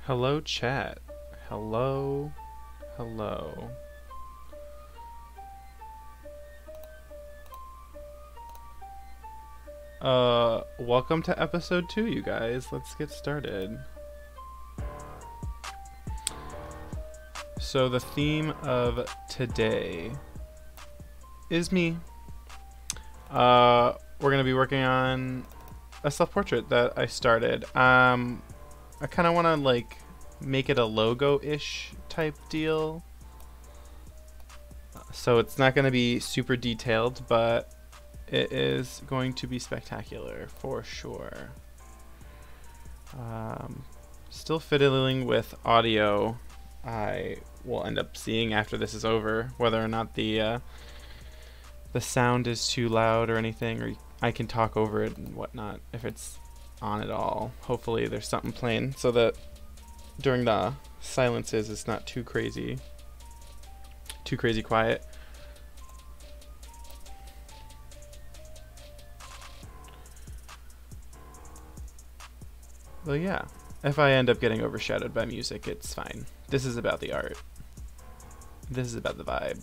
Hello, chat. Hello. Hello. Welcome to episode 2, you guys. Let's get started. So the theme of today is me. We're gonna be working on a self-portrait that I started. I kind of want to like make it a logo-ish type deal. So it's not going to be super detailed, but it is going to be spectacular for sure. Still fiddling with audio. I will end up seeing after this is over whether or not the sound is too loud or anything, or I can talk over it and whatnot if it's on at all. Hopefully there's something playing so that during the silences it's not too crazy quiet. Well, yeah, if I end up getting overshadowed by music, it's fine. This is about the art. This is about the vibe.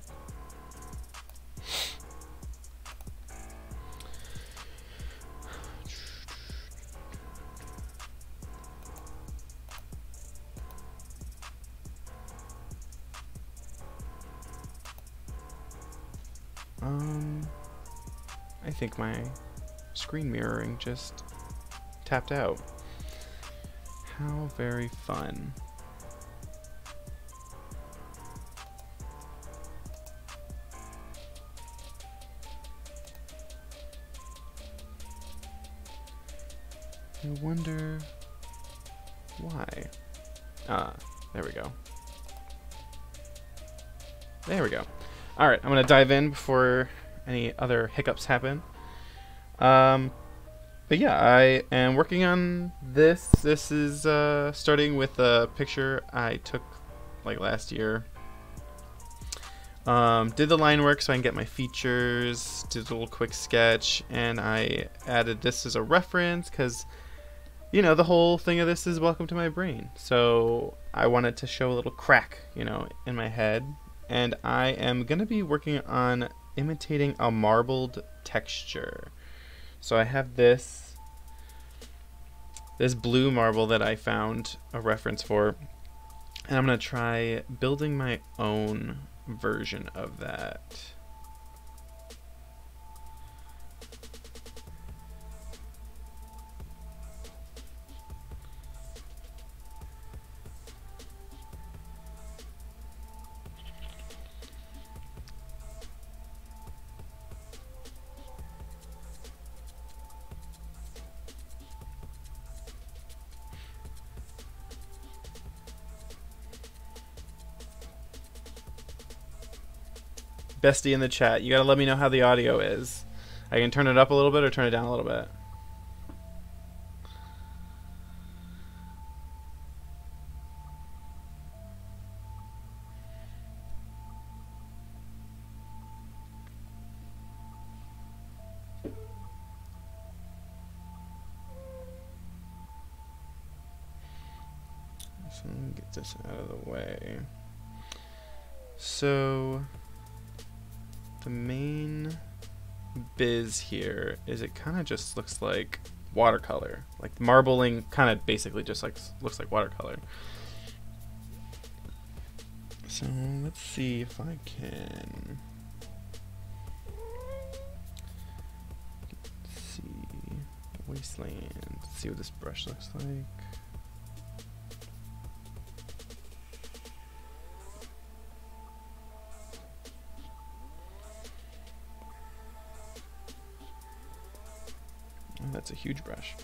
I think my screen mirroring just tapped out. How very fun. I wonder why. There we go. There we go. Alright, I'm gonna dive in before any other hiccups happen. But yeah, I am working on this. This is starting with a picture I took like last year. Did the line work so I can get my features, did a little quick sketch, and I added this as a reference because, you know, the whole thing of this is welcome to my brain. So I wanted to show a little crack, you know, in my head. And I am going to be working on imitating a marbled texture. So I have this blue marble that I found a reference for, and I'm going to try building my own version of that. Bestie in the chat, you gotta let me know how the audio is. I can turn it up a little bit or turn it down a little bit. So let me get this out of the way. So the main biz here is it kind of just looks like watercolor. Like marbling kind of basically just like looks like watercolor. So let's see if I can wasteland. Let's see what this brush looks like. Oh, that's a huge brush.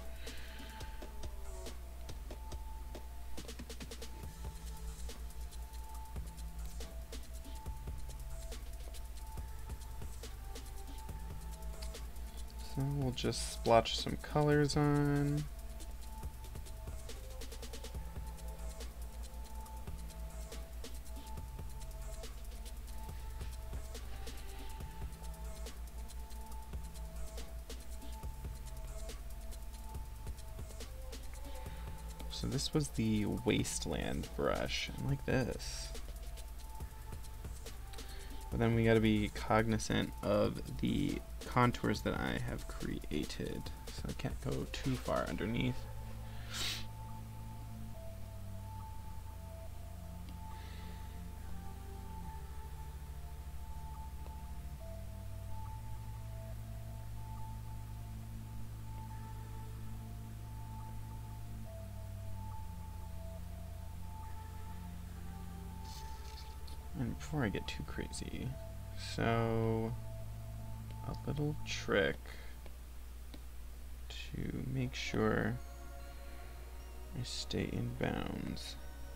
So we'll just splotch some colors on. So this was the wasteland brush. I like this. But then we got to be cognizant of the contours that I have created. So I can't go too far underneath. And before I get too crazy, so a little trick to make sure I stay in bounds.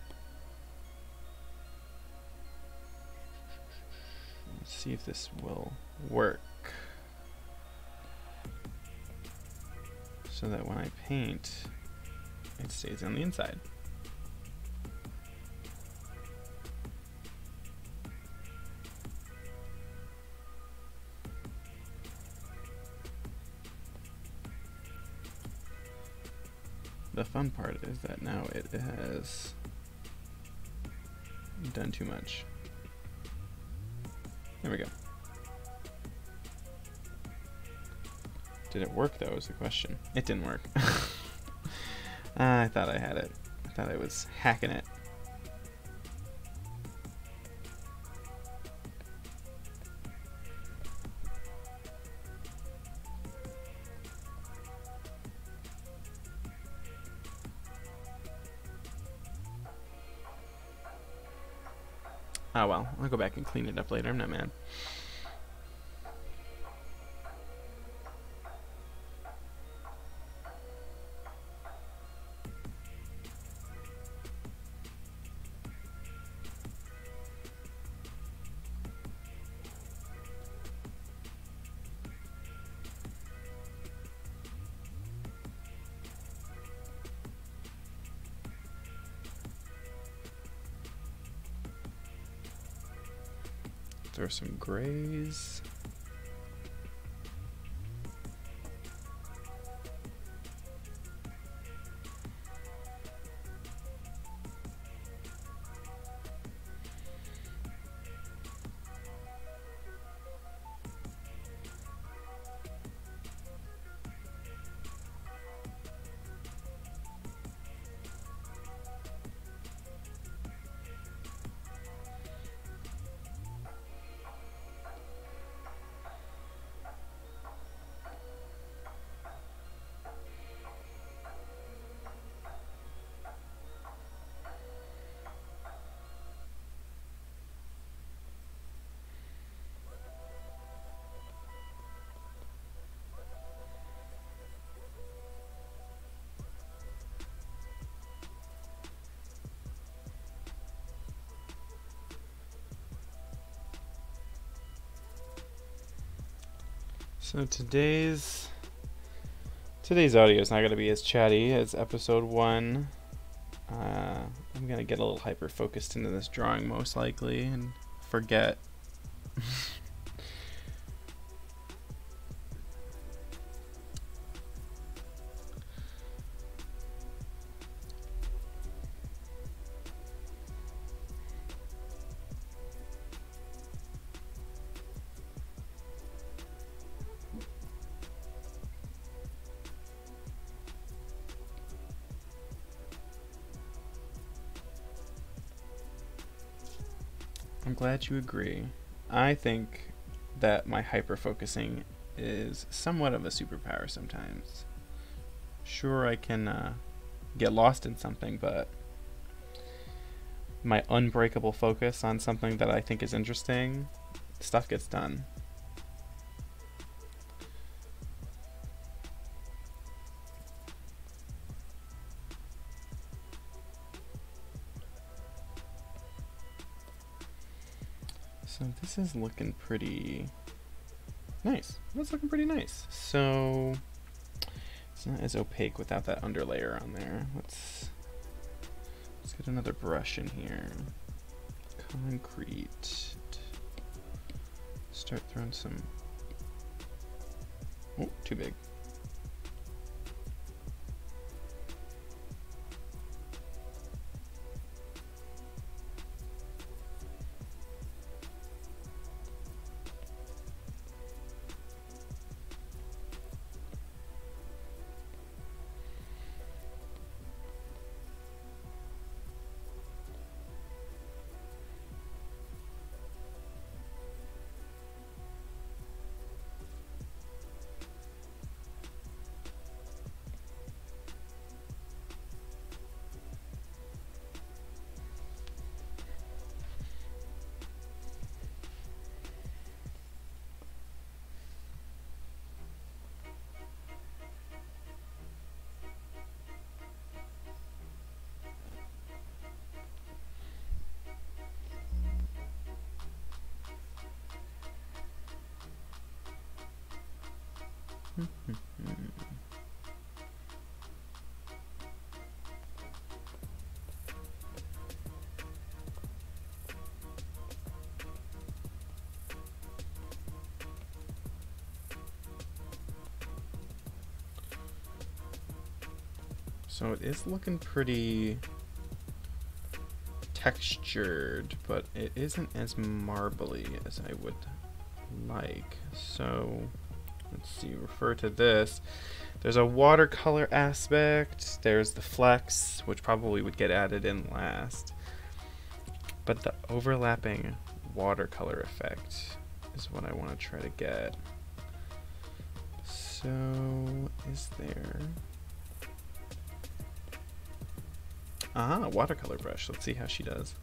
Let's see if this will work. So that when I paint, it stays on the inside. The fun part is that now it has done too much. There we go. Did it work though is the question. It didn't work. I thought I had it. I thought I was hacking it. Oh well, I'll go back and clean it up later, I'm not mad. Throw some grays. So today's audio is not going to be as chatty as episode 1. I'm going to get a little hyper focused into this drawing most likely and forget. I'm glad you agree. I think that my hyper-focusing is somewhat of a superpower sometimes. Sure, I can get lost in something, but my unbreakable focus on something that I think is interesting, stuff gets done. So this is looking pretty nice. That's looking pretty nice. So it's not as opaque without that underlayer on there. Let's get another brush in here. Concrete. Start throwing some. Oh, too big. So it is looking pretty textured, but it isn't as marbly as I would like. So let's see, refer to this. There's a watercolor aspect, there's the flex, which probably would get added in last, but the overlapping watercolor effect is what I want to try to get. So is there... Ah, watercolor brush. Let's see how she does.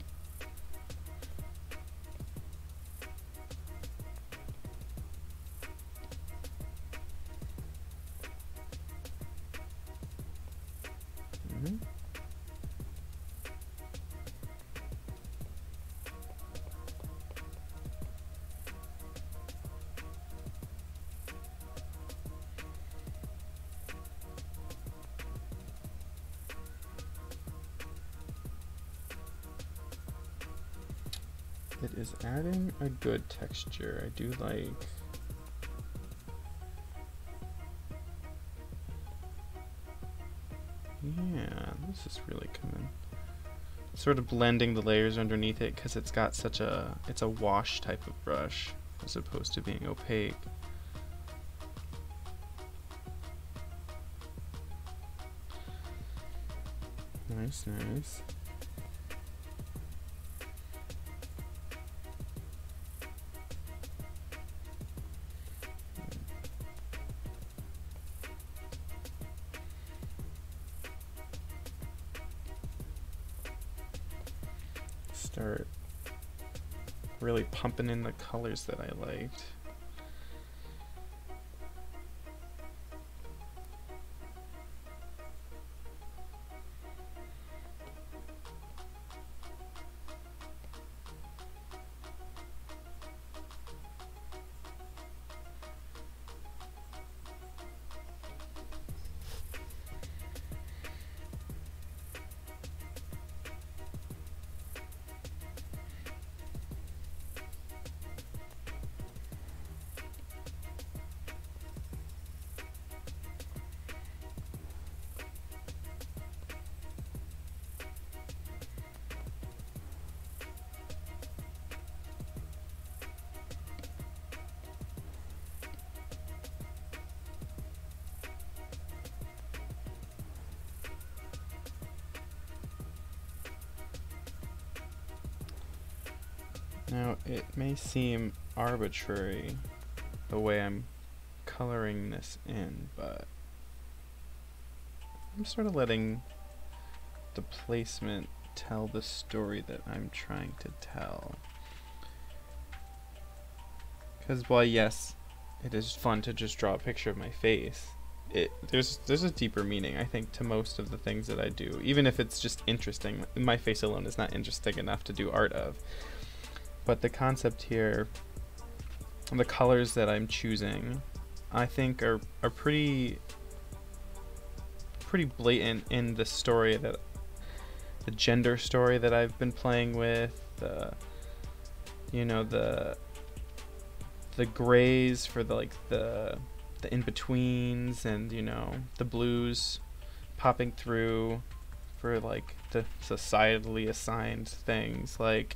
It is adding a good texture. I do like... Yeah, this is really coming. Sort of blending the layers underneath it because it's got such a... It's a wash type of brush as opposed to being opaque. Nice, nice. Start really pumping in the colors that I liked. Now, it may seem arbitrary the way I'm coloring this in, but I'm sort of letting the placement tell the story that I'm trying to tell. Because while yes, it is fun to just draw a picture of my face, there's a deeper meaning, I think, to most of the things that I do. Even if it's just interesting, my face alone is not interesting enough to do art of. But the concept here, the colors that I'm choosing, I think are pretty blatant in the story, that the gender story that I've been playing with, you know, the grays for the in-betweens, and, you know, the blues popping through for like the societally assigned things. Like,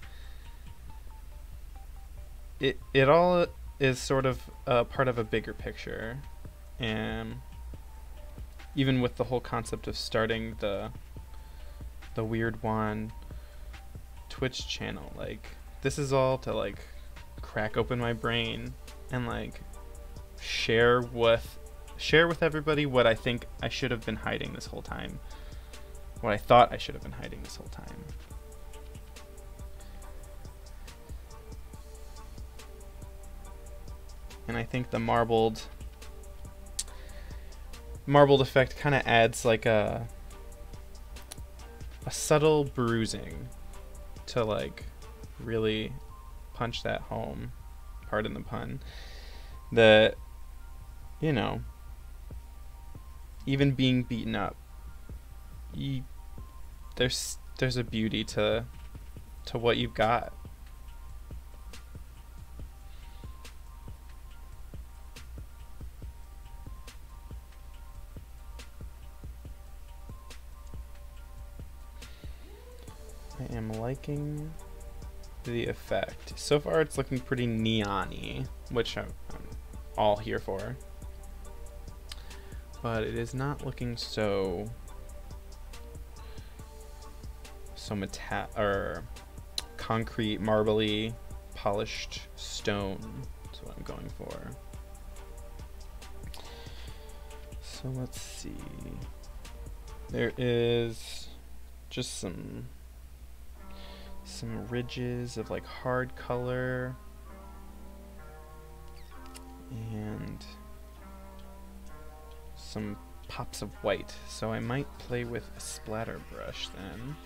it all is sort of part of a bigger picture. And even with the whole concept of starting the WeirdWohn Twitch channel, like, this is all to like crack open my brain and like share with everybody what I think I should have been hiding this whole time, what I thought I should have been hiding this whole time. And I think the marbled effect kind of adds like a subtle bruising to like really punch that home, pardon the pun, that, you know, even being beaten up, there's a beauty to what you've got. I am liking the effect. So far it's looking pretty neon-y, which I'm all here for. But it is not looking so concrete, marbly, polished stone. That's what I'm going for. So let's see. There is just some ridges of like hard color and some pops of white. So I might play with a splatter brush then.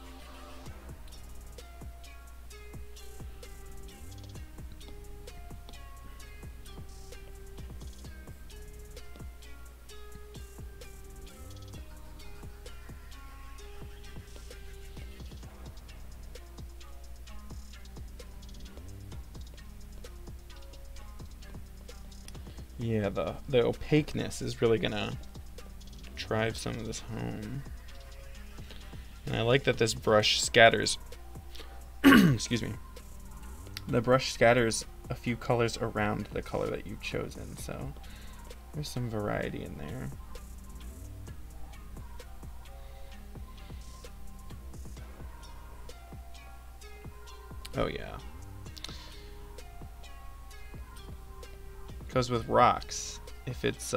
Yeah, the opaqueness is really gonna drive some of this home. And I like that this brush scatters excuse me. The brush scatters a few colors around the color that you've chosen, so there's some variety in there. Oh yeah. Goes with rocks. If it's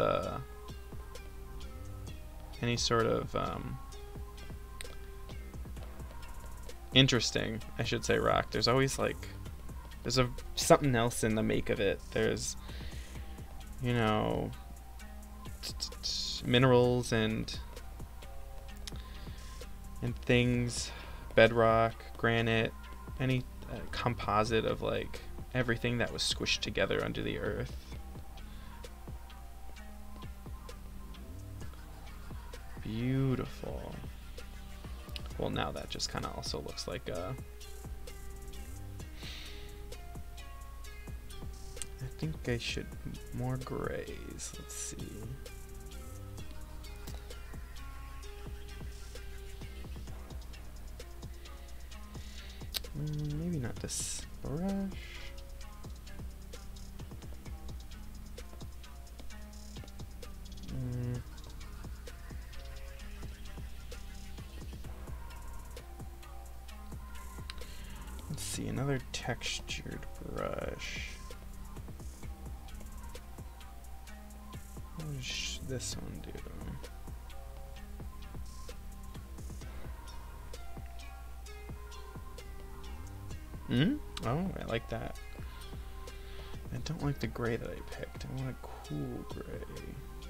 any sort of interesting, I should say, rock, there's always like something else in the make of it. There's, you know, minerals and things, bedrock, granite, any composite of like everything that was squished together under the earth. Beautiful. Well, now that just kind of also looks like I think I should more grays. Let's see. Maybe not this brush. Let's see, another textured brush. What does this one do? Oh, I like that. I don't like the gray that I picked. I want a cool gray.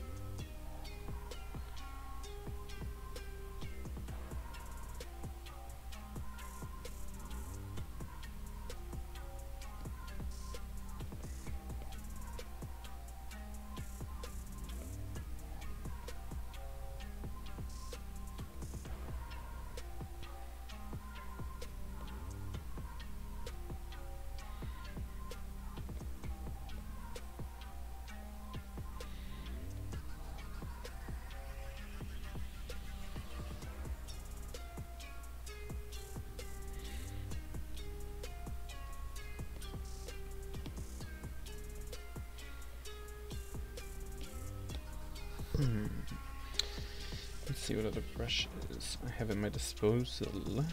Let's see what other brushes I have at my disposal.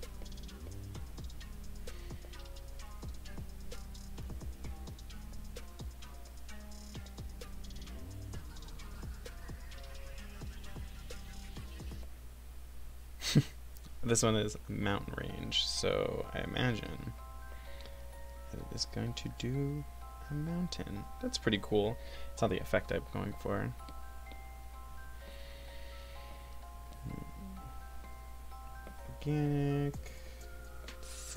This one is mountain range, so I imagine that it is going to do a mountain. That's pretty cool. It's not the effect I'm going for. Organic. Let's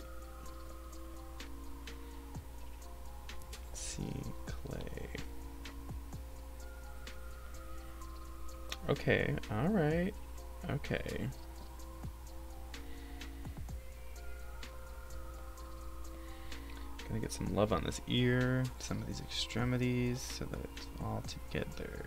see. Clay. Okay, alright. Okay. Gonna get some love on this ear, some of these extremities, so that it's all together.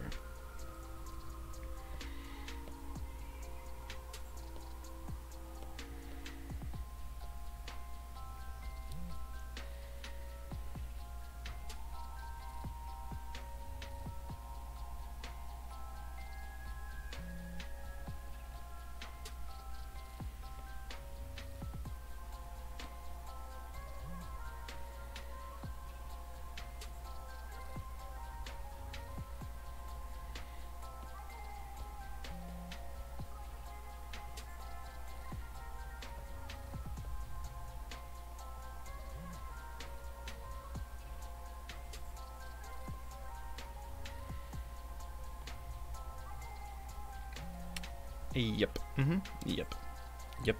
Yep. Yep. Yep.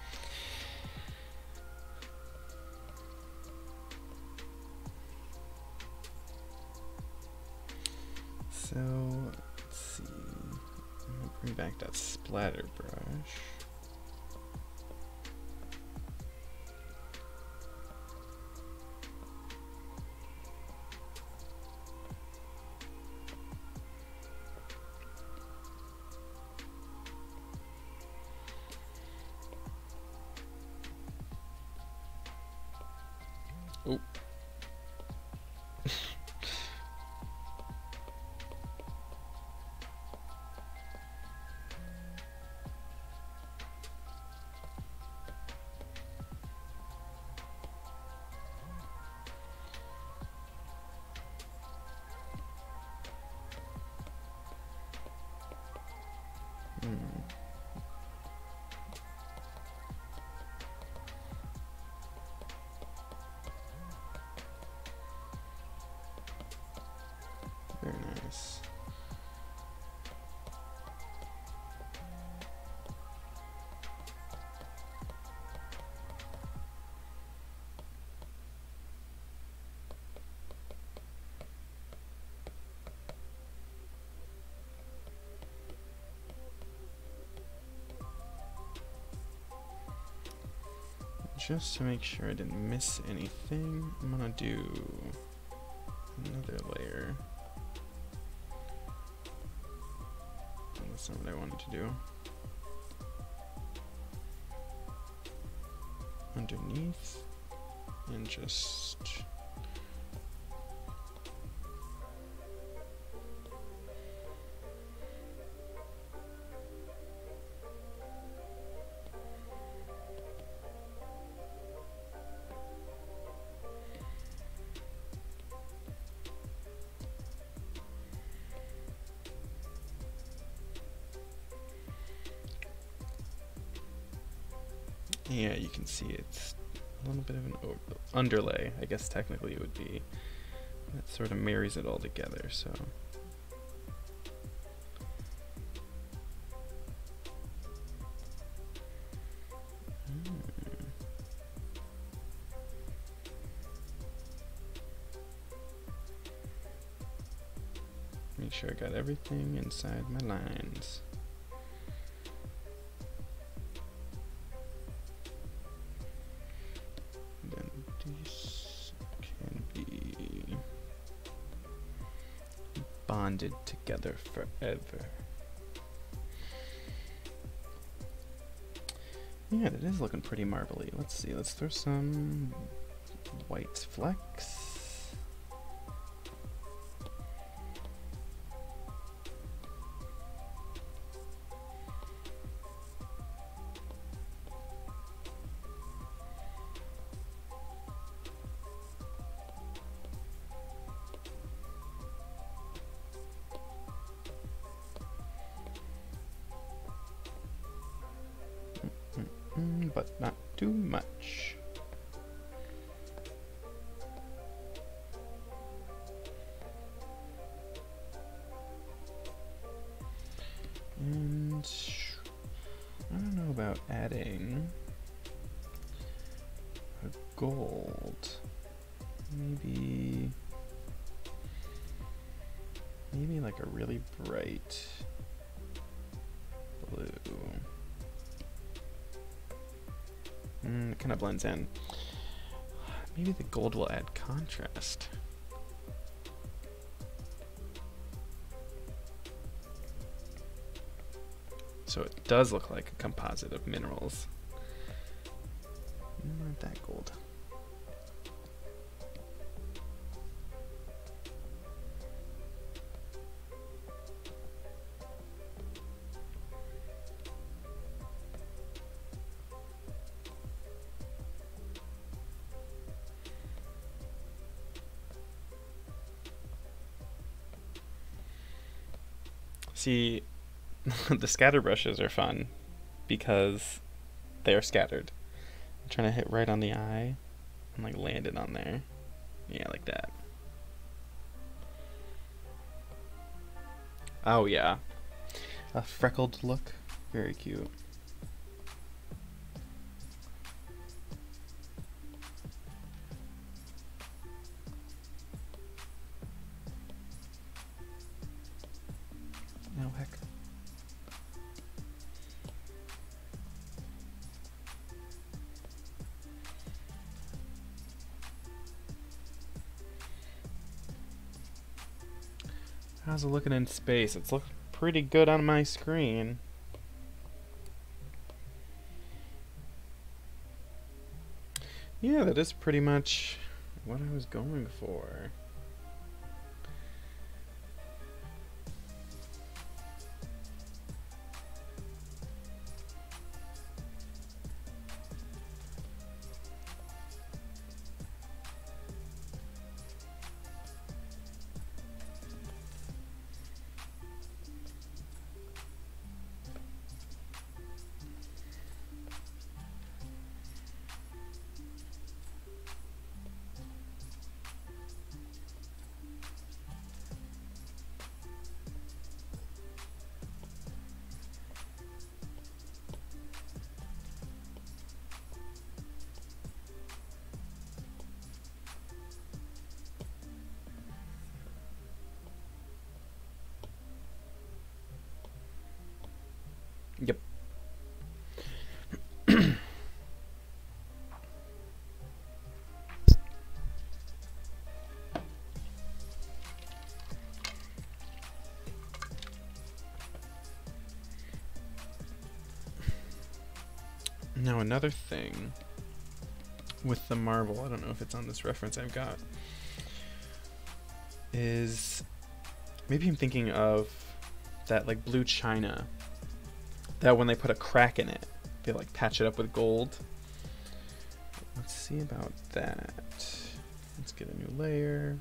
So, let's see. I'm gonna bring back that splatter brush. Oh. Very nice. Just to make sure I didn't miss anything, I'm gonna do another layer. Oh, that's not what I wanted to do. Underneath, and just yeah, you can see it's a little bit of an underlay, I guess technically it would be. That sort of marries it all together, so. Make sure I got everything inside my lines. Then these can be bonded together forever. Yeah, that is looking pretty marbly. Let's see, let's throw some white flecks. But not too much. And I don't know about adding a gold. Maybe like a really bright blue. It kind of blends in. Maybe the gold will add contrast. So it does look like a composite of minerals. Not that gold. See, the scatter brushes are fun because they are scattered. I'm trying to hit right on the eye and like land it on there. Yeah, like that. Oh yeah. A freckled look. Very cute. Oh heck. How's it looking in space? It's looking pretty good on my screen. Yeah, that is pretty much what I was going for. Yep. Now another thing with the marble, I don't know if it's on this reference I've got, is maybe I'm thinking of that like blue china, that when they put a crack in it, they like patch it up with gold. Let's see about that. Let's get a new layer.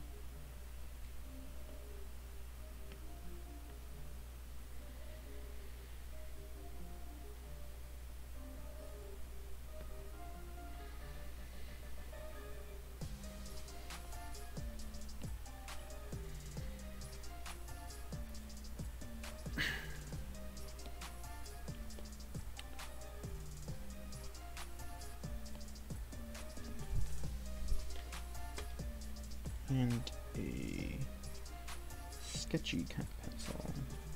And a sketchy kind of pencil.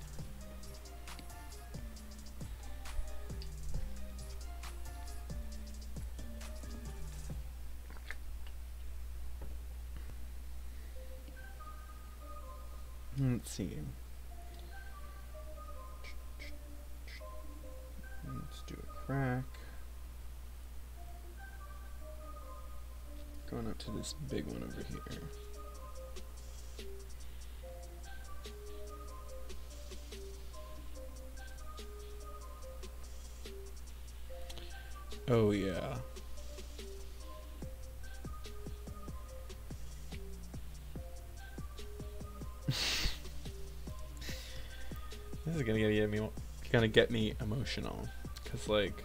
Let's see. Let's do a crack. Going up to this big one over here. Oh yeah. This is gonna get me emotional, cause like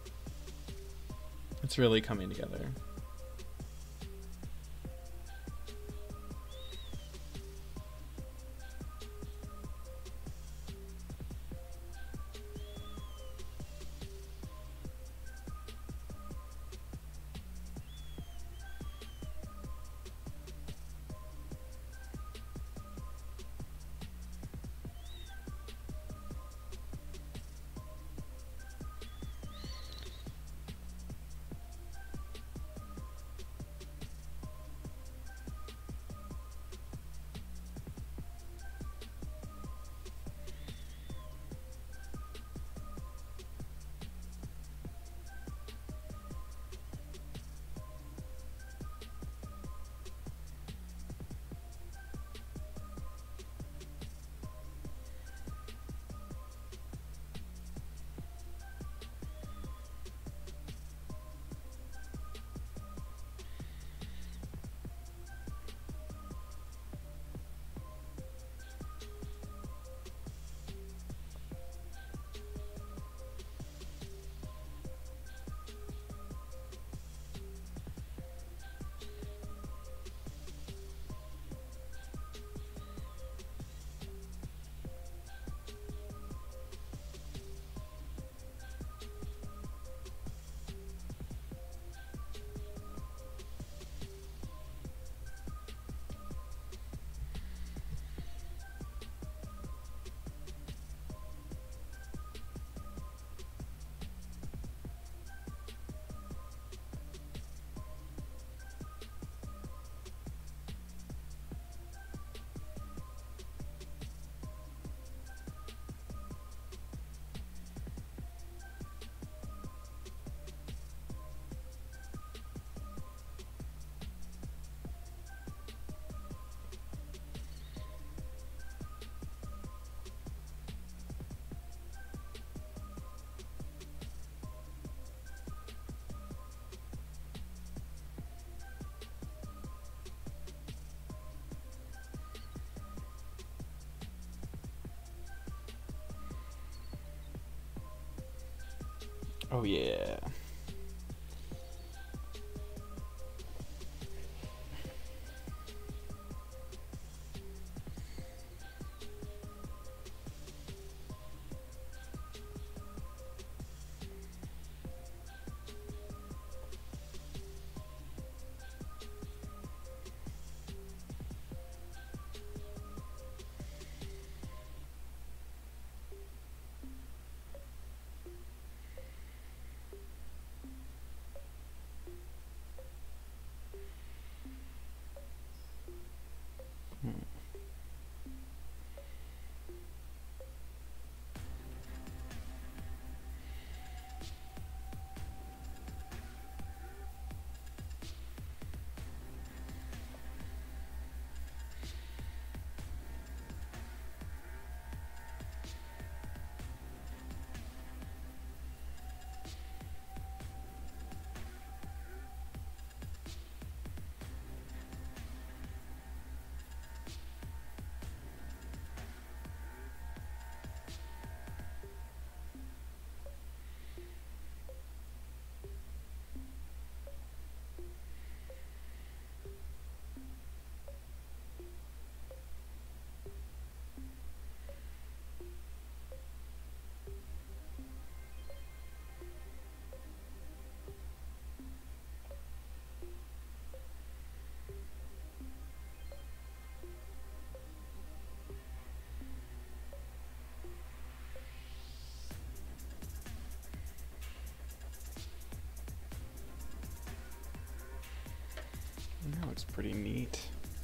it's really coming together. Oh yeah. That looks pretty neat.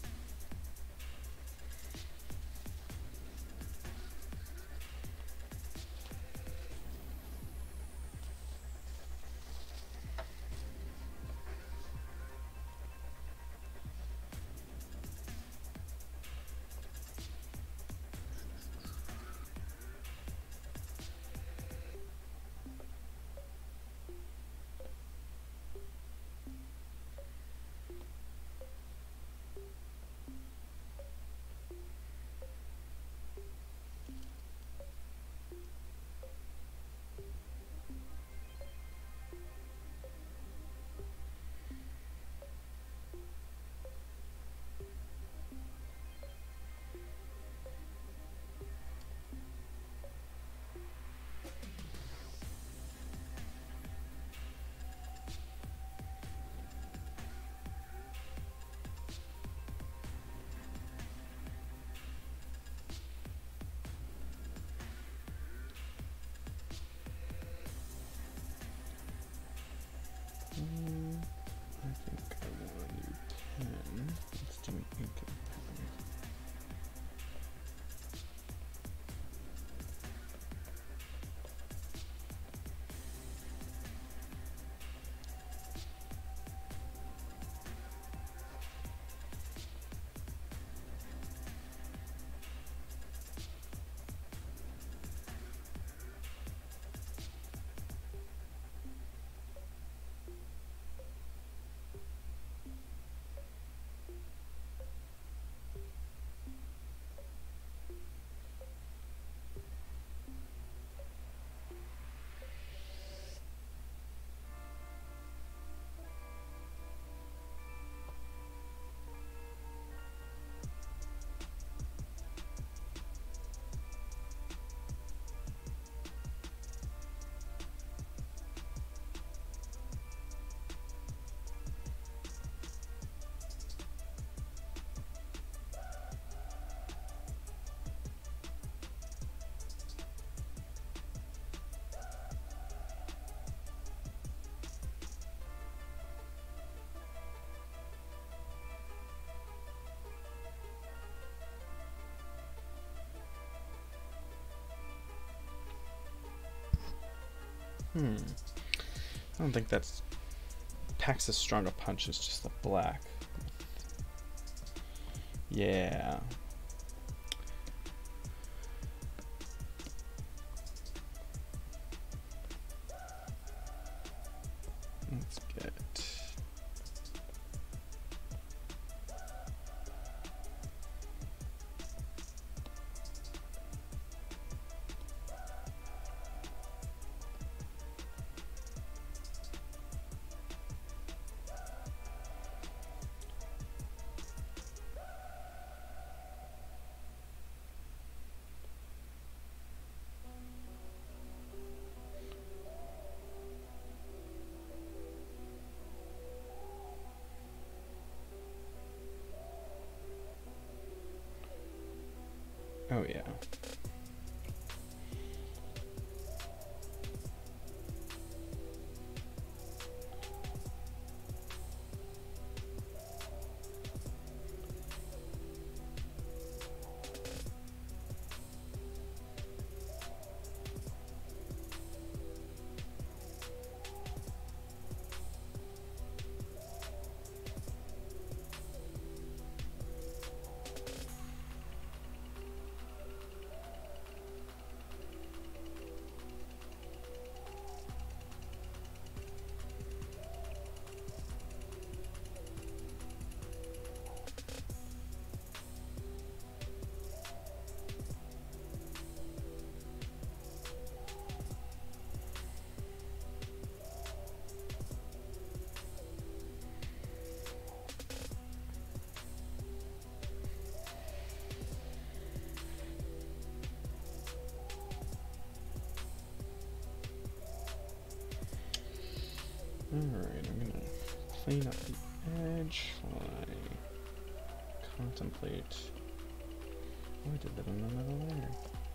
I think I want a new pen. Let's do an ink pen. I don't think that's packs as strong a punch as just the black. Yeah. Let's get Alright, I'm gonna clean up the edge while I contemplate. Oh, I did that on another layer.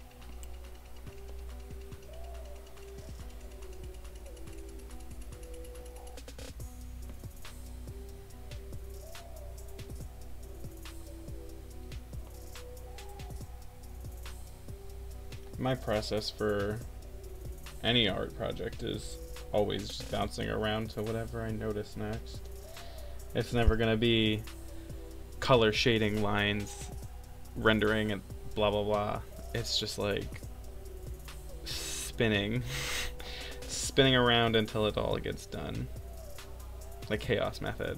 My process for any art project is always just bouncing around to whatever I notice next. It's never gonna be color shading lines, rendering, and blah blah blah. It's just like spinning, spinning around until it all gets done. The chaos method.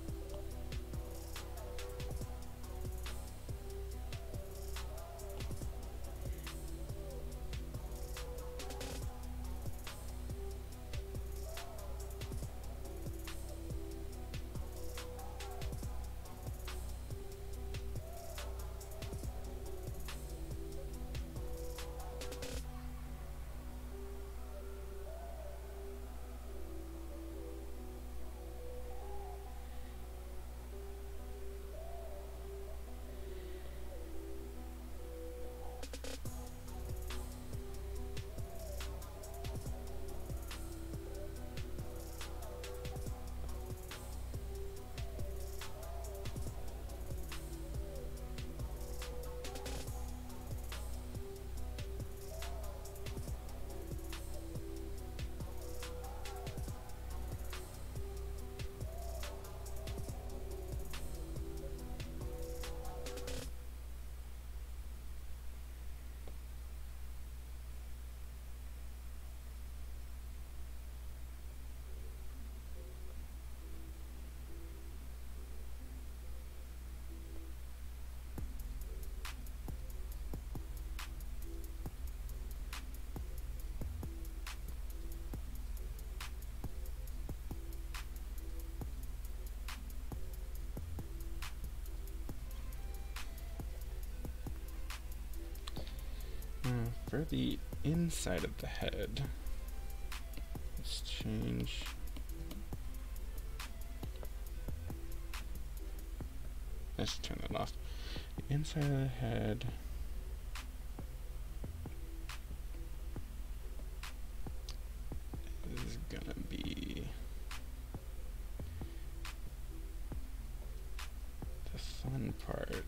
For the inside of the head, let's change. Let's turn that off. The inside of the head. Is gonna be the fun part.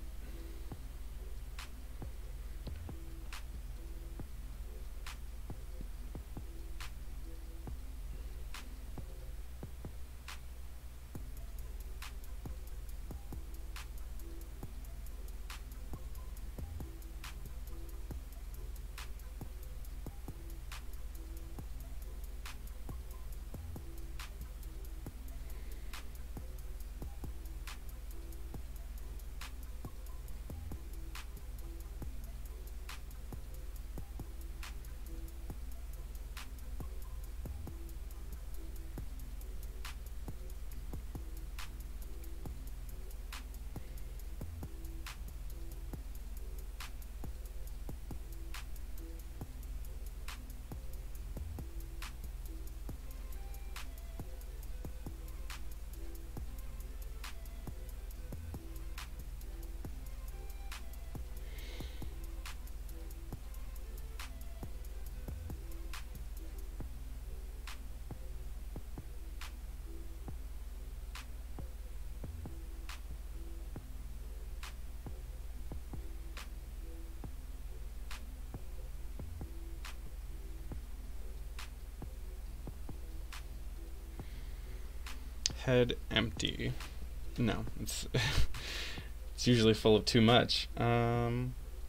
Head empty. No, it's it's usually full of too much. Let's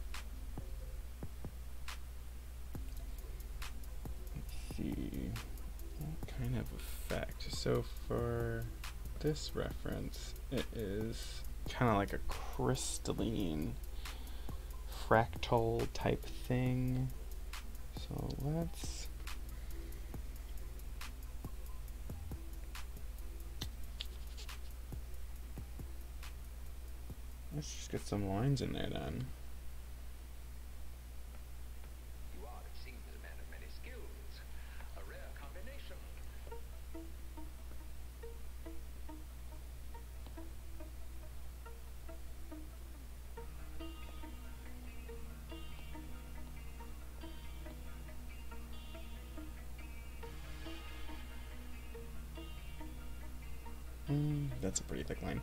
see. What kind of effect? So for this reference, it is kind of like a crystalline fractal type thing. So let's just get some lines in there then. You are, it seems, a man of many skills. A rare combination. That's a pretty thick line.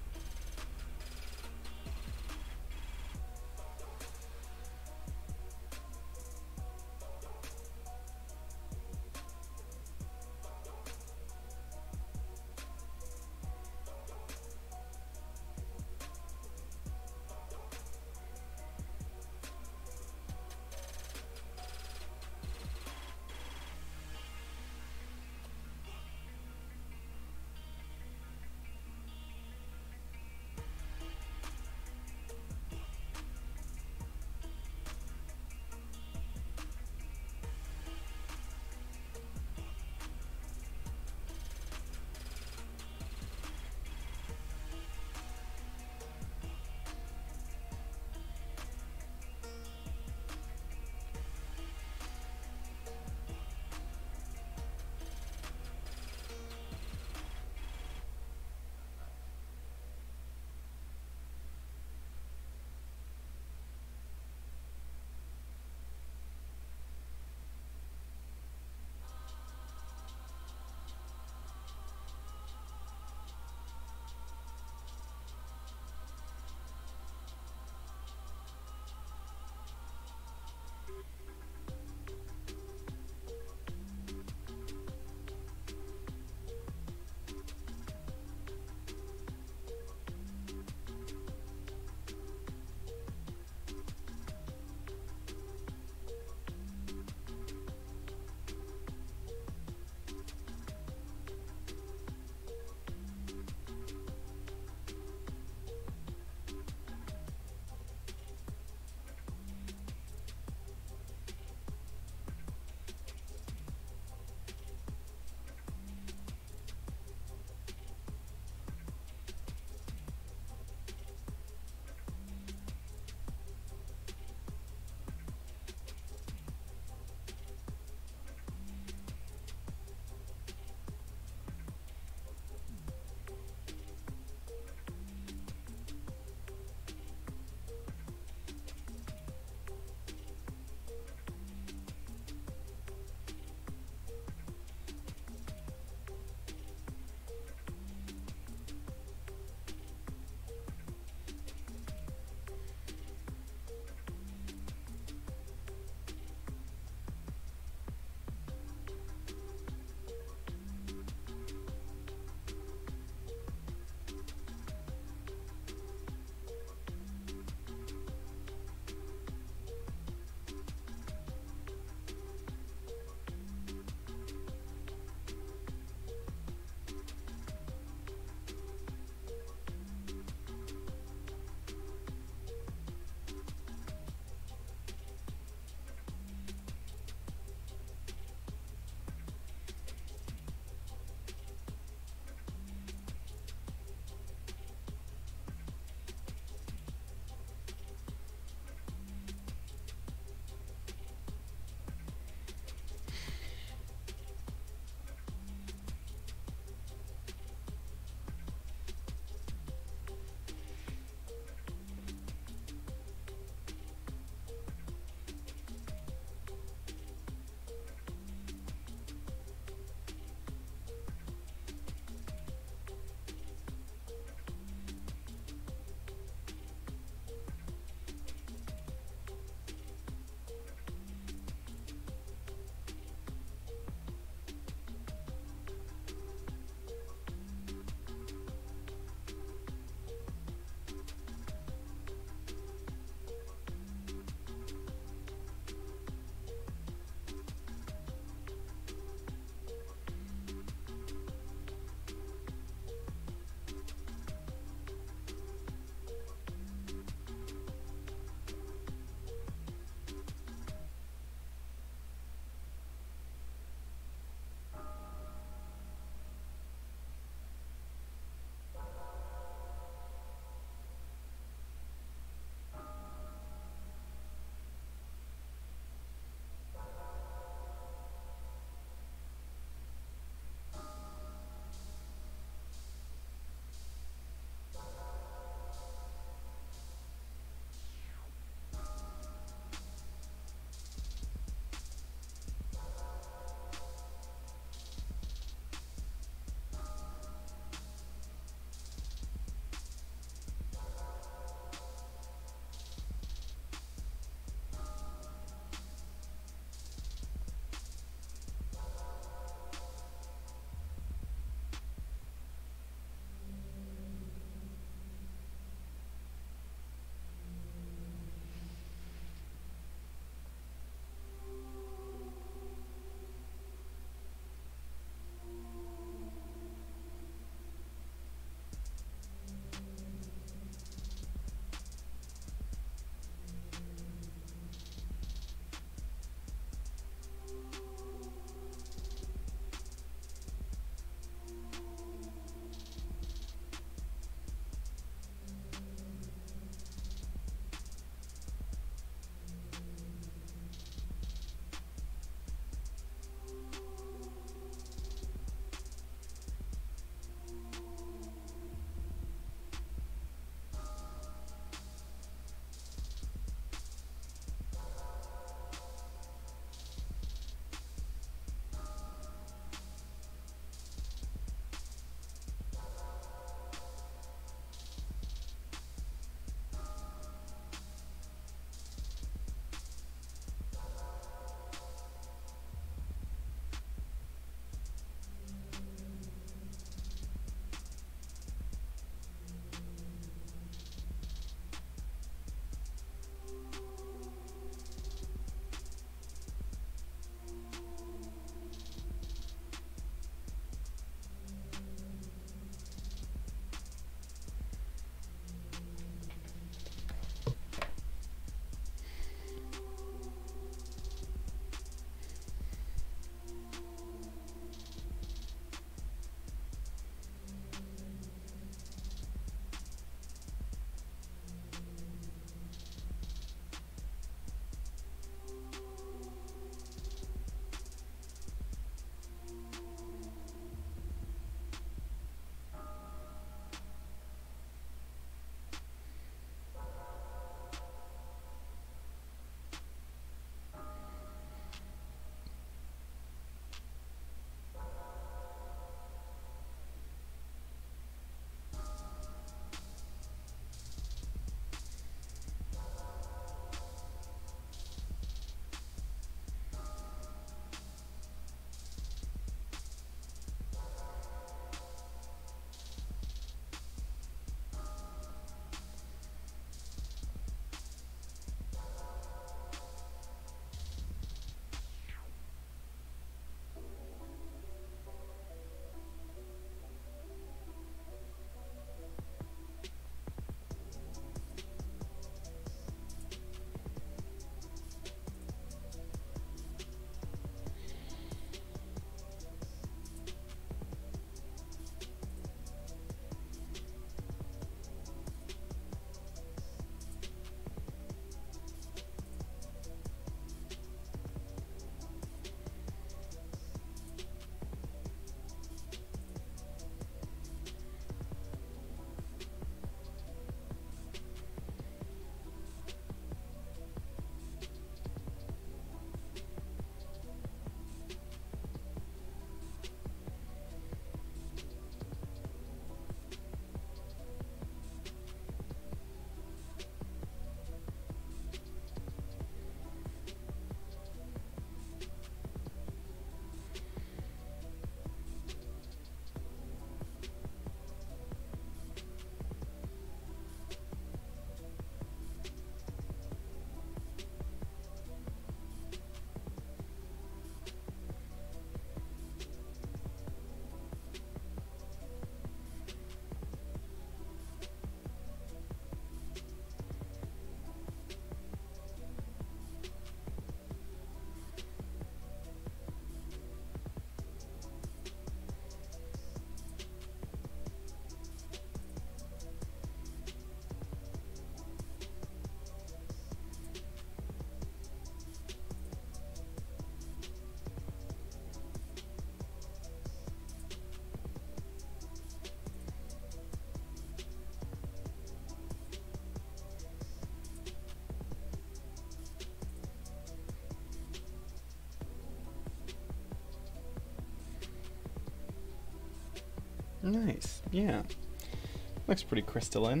Nice. Yeah. Looks pretty crystalline.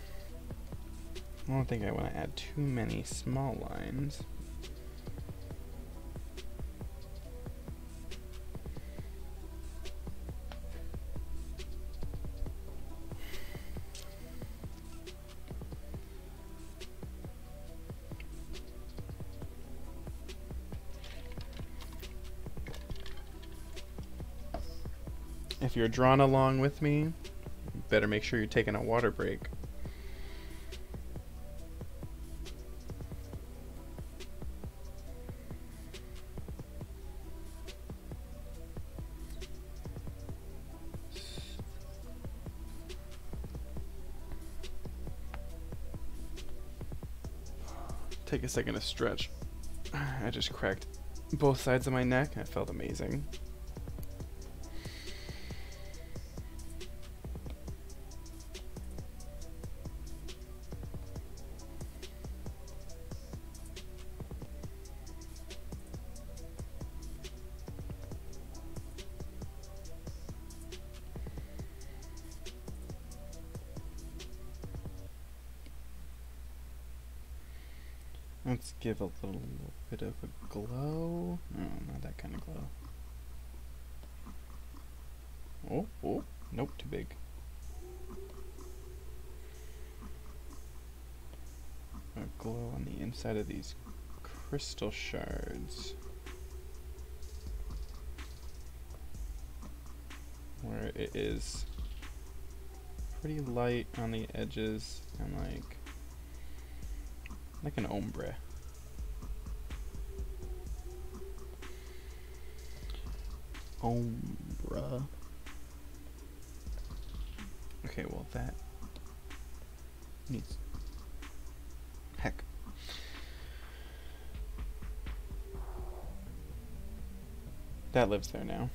I don't think I want to add too many small lines. If you're drawn along with me, better make sure you're taking a water break. Take a second to stretch. I just cracked both sides of my neck. I felt amazing. Let's give a little bit of a glow. No, not that kind of glow. Oh, nope, too big. A glow on the inside of these crystal shards. Where it is pretty light on the edges and like an ombre. Ombre. Okay, well that needs... Heck. That lives there now.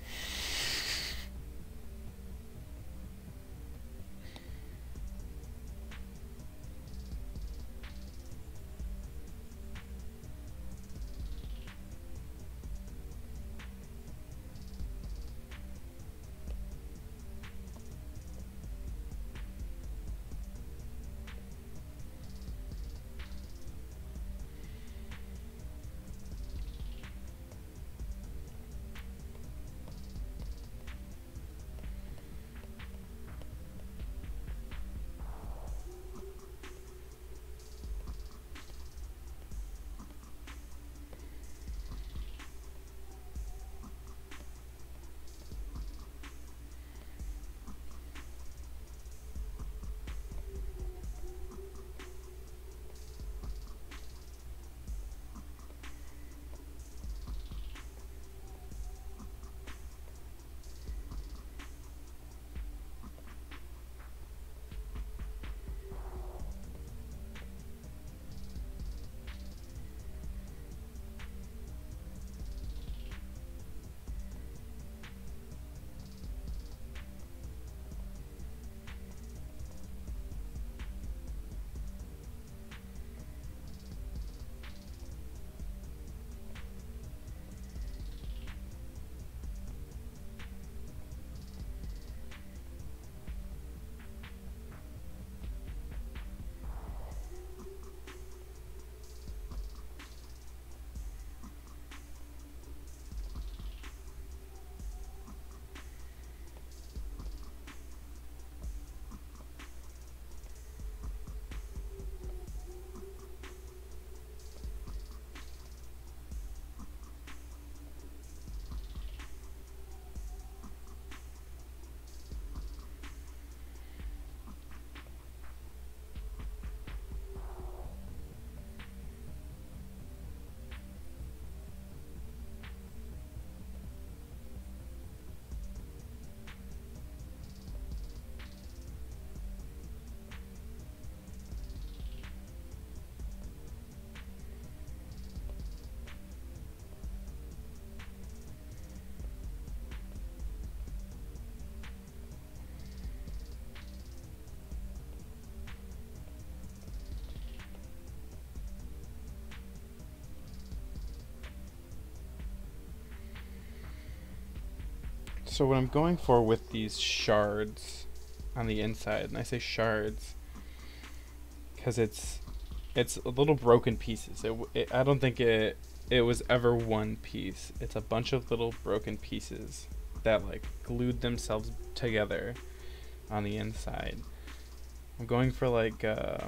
So what I'm going for with these shards on the inside, and I say shards because it's a little broken pieces. I don't think it was ever one piece. It's a bunch of little broken pieces that like glued themselves together on the inside. I'm going for like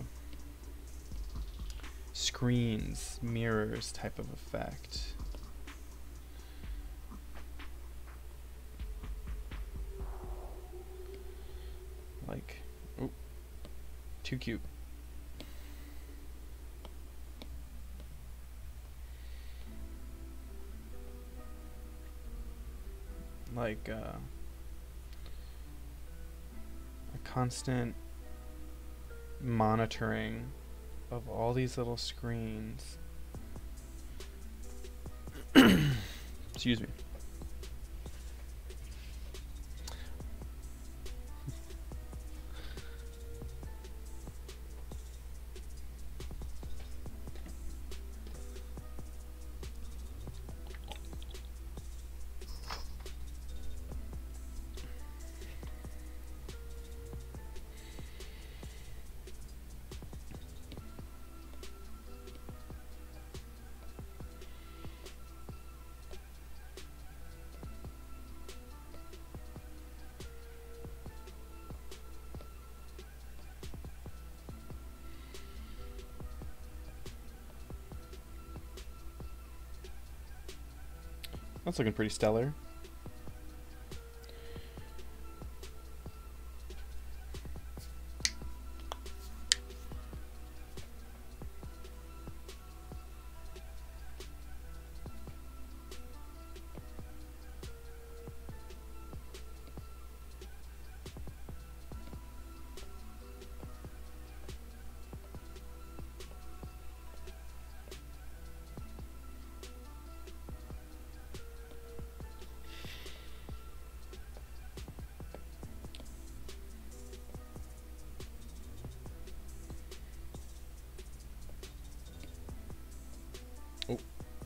screens, mirrors type of effect. Like, oh, too cute. Like a constant monitoring of all these little screens. Excuse me. That's looking pretty stellar. Oh.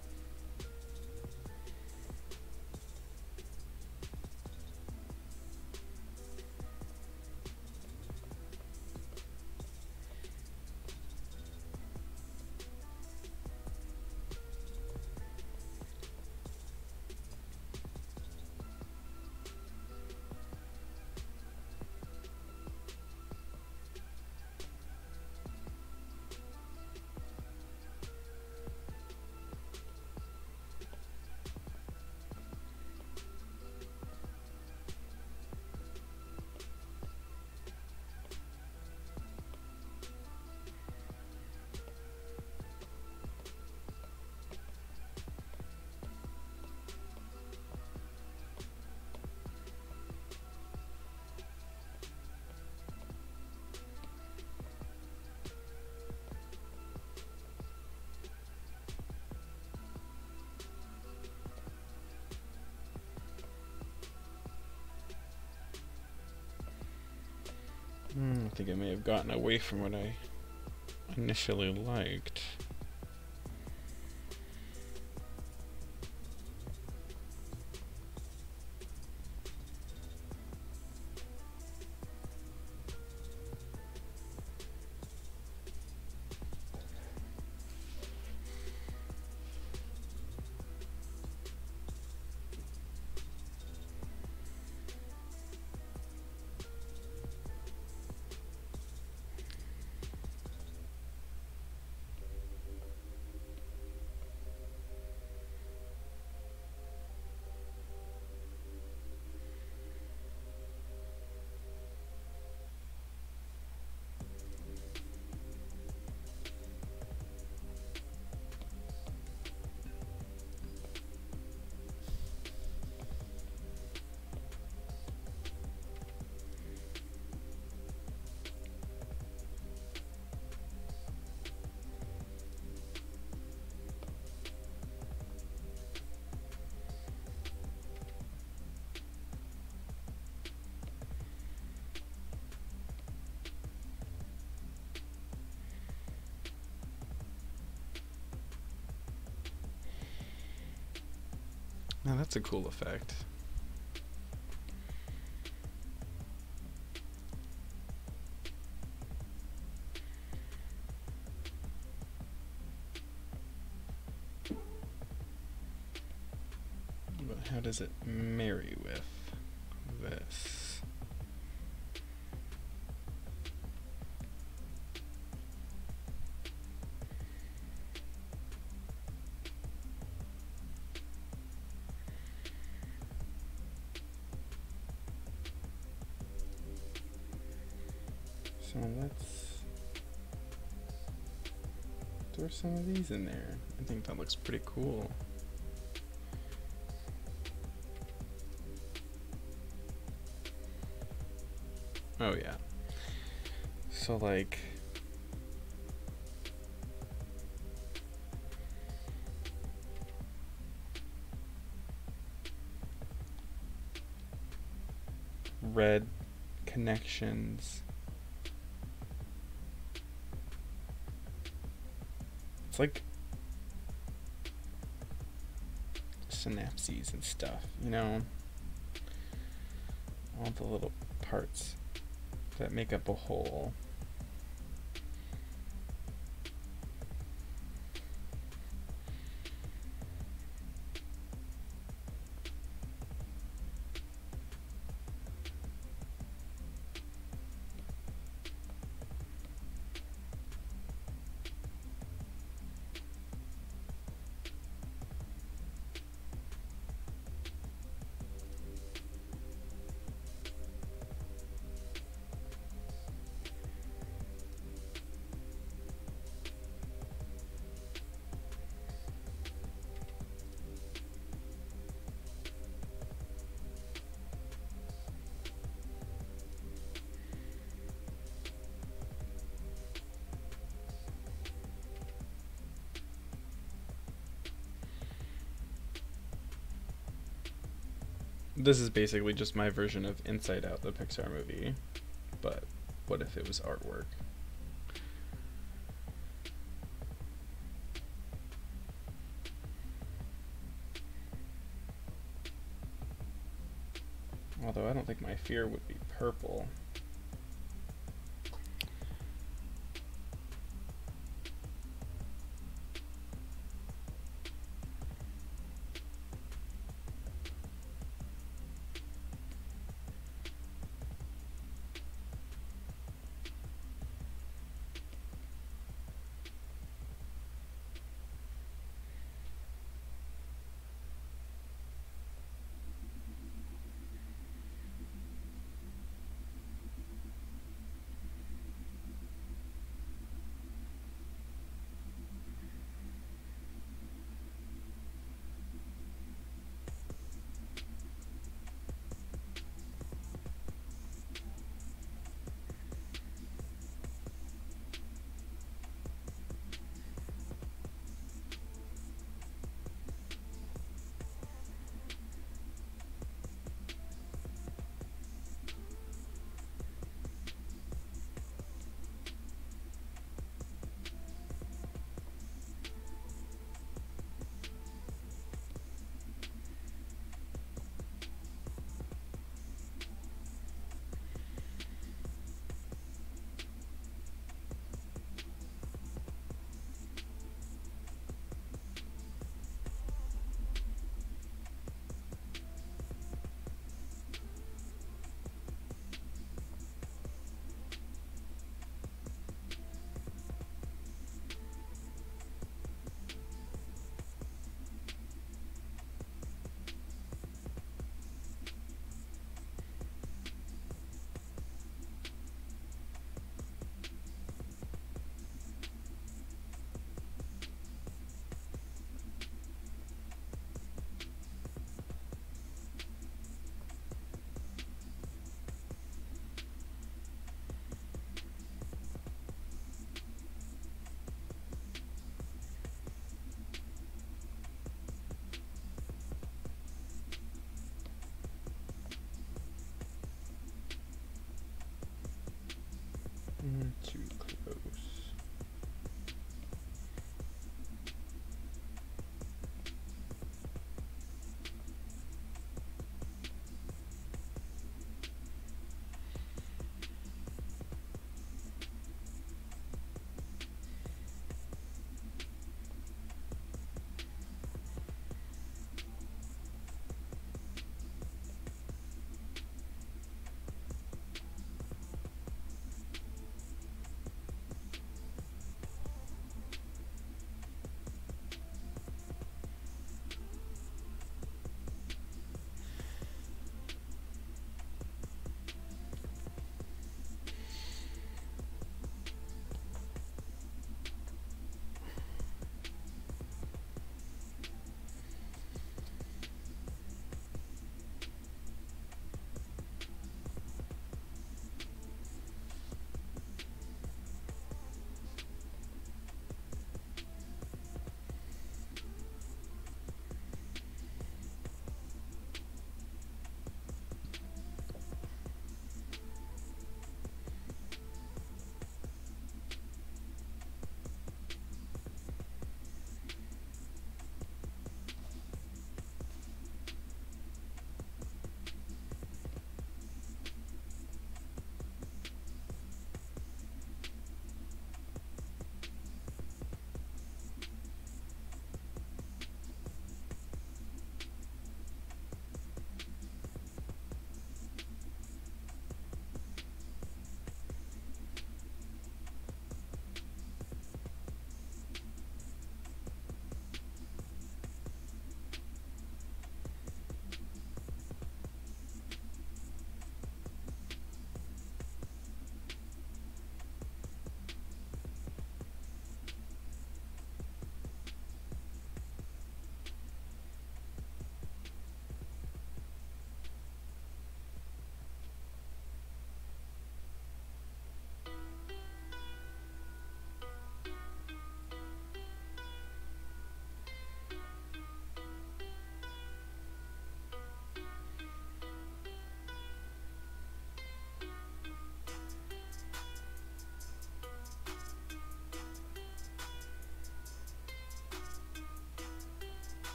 I think I may have gotten away from what I initially liked. Now that's a cool effect. how does it marry with this? So let's throw some of these in there. I think that looks pretty cool. Oh yeah. So like red connections. It's like synapses and stuff, you know? All the little parts that make up a whole. This is basically just my version of Inside Out, the Pixar movie, but what if it was artwork? Although I don't think my fear would be purple.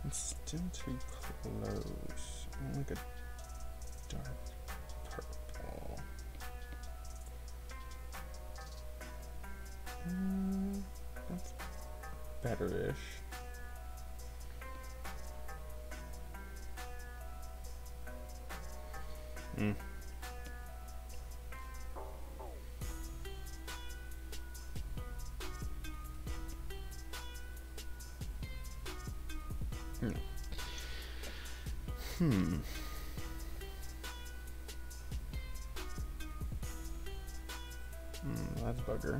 It's still too close. I want like a dark purple. That's better-ish. That's bugger.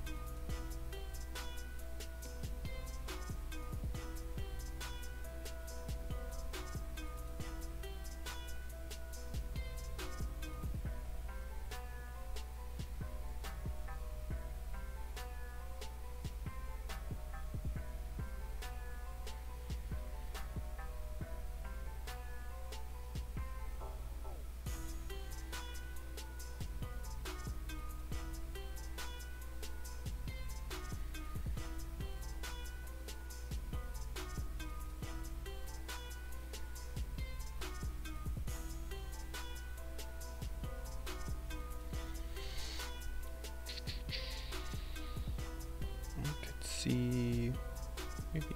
See, maybe.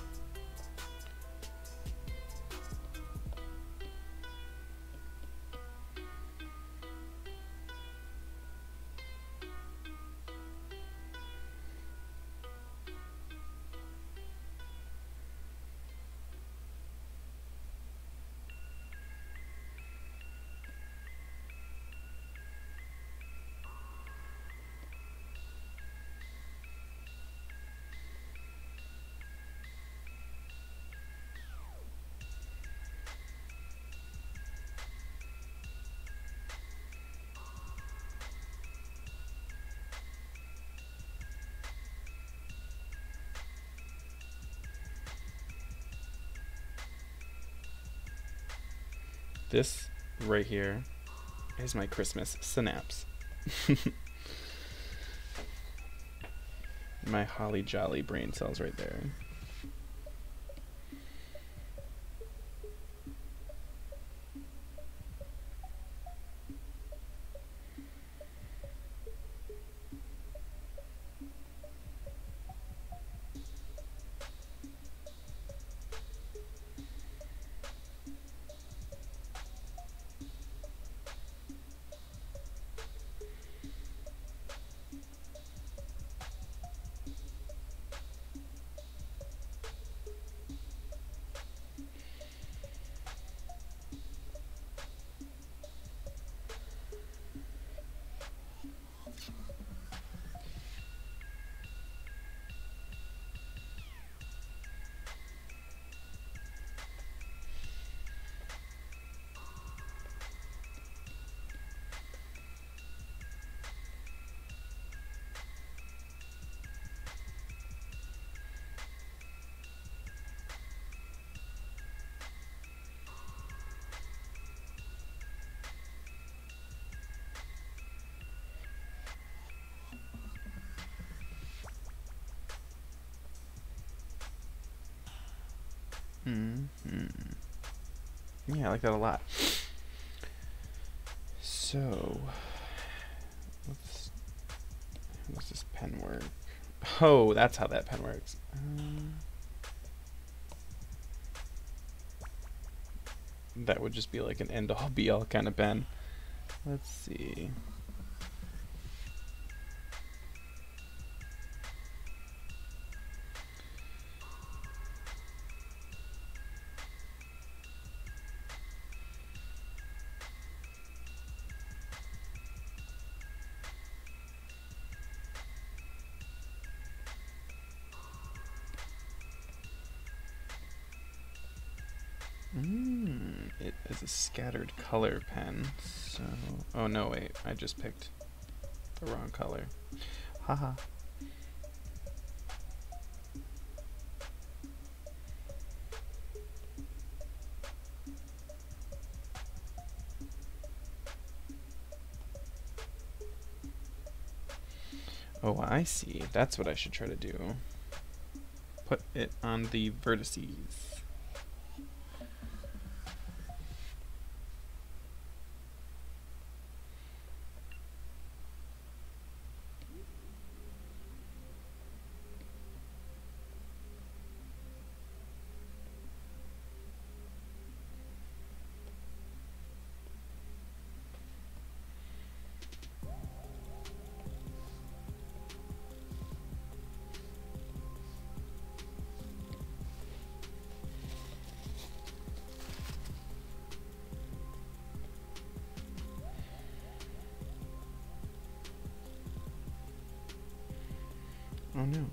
This right here is my Christmas synapse. My holly jolly brain cells right there. Yeah, I like that a lot. So, how does this pen work? Oh, that's how that pen works. That would just be like an end-all be-all kind of pen. Let's see. It is a scattered color pen, so... Oh no, wait, I just picked the wrong color. Haha. Oh, I see. That's what I should try to do. Put it on the vertices. Oh no.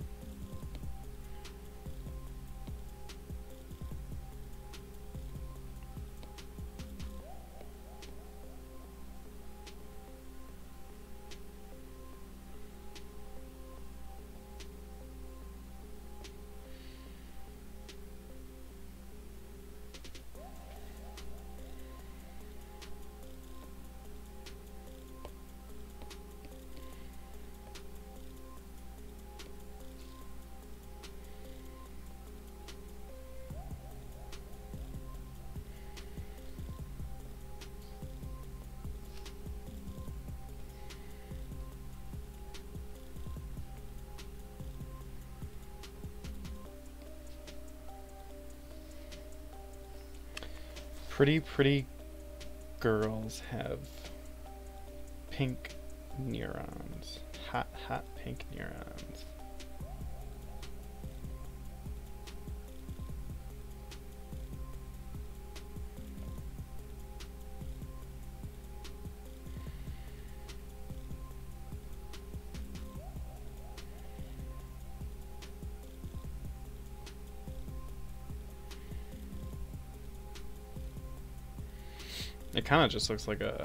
Pretty girls have pink neurons. Hot pink neurons. It kind of just looks like a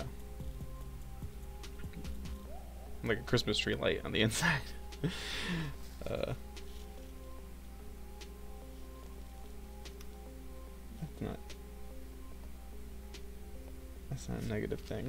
Christmas tree light on the inside. uh, that's not a negative thing.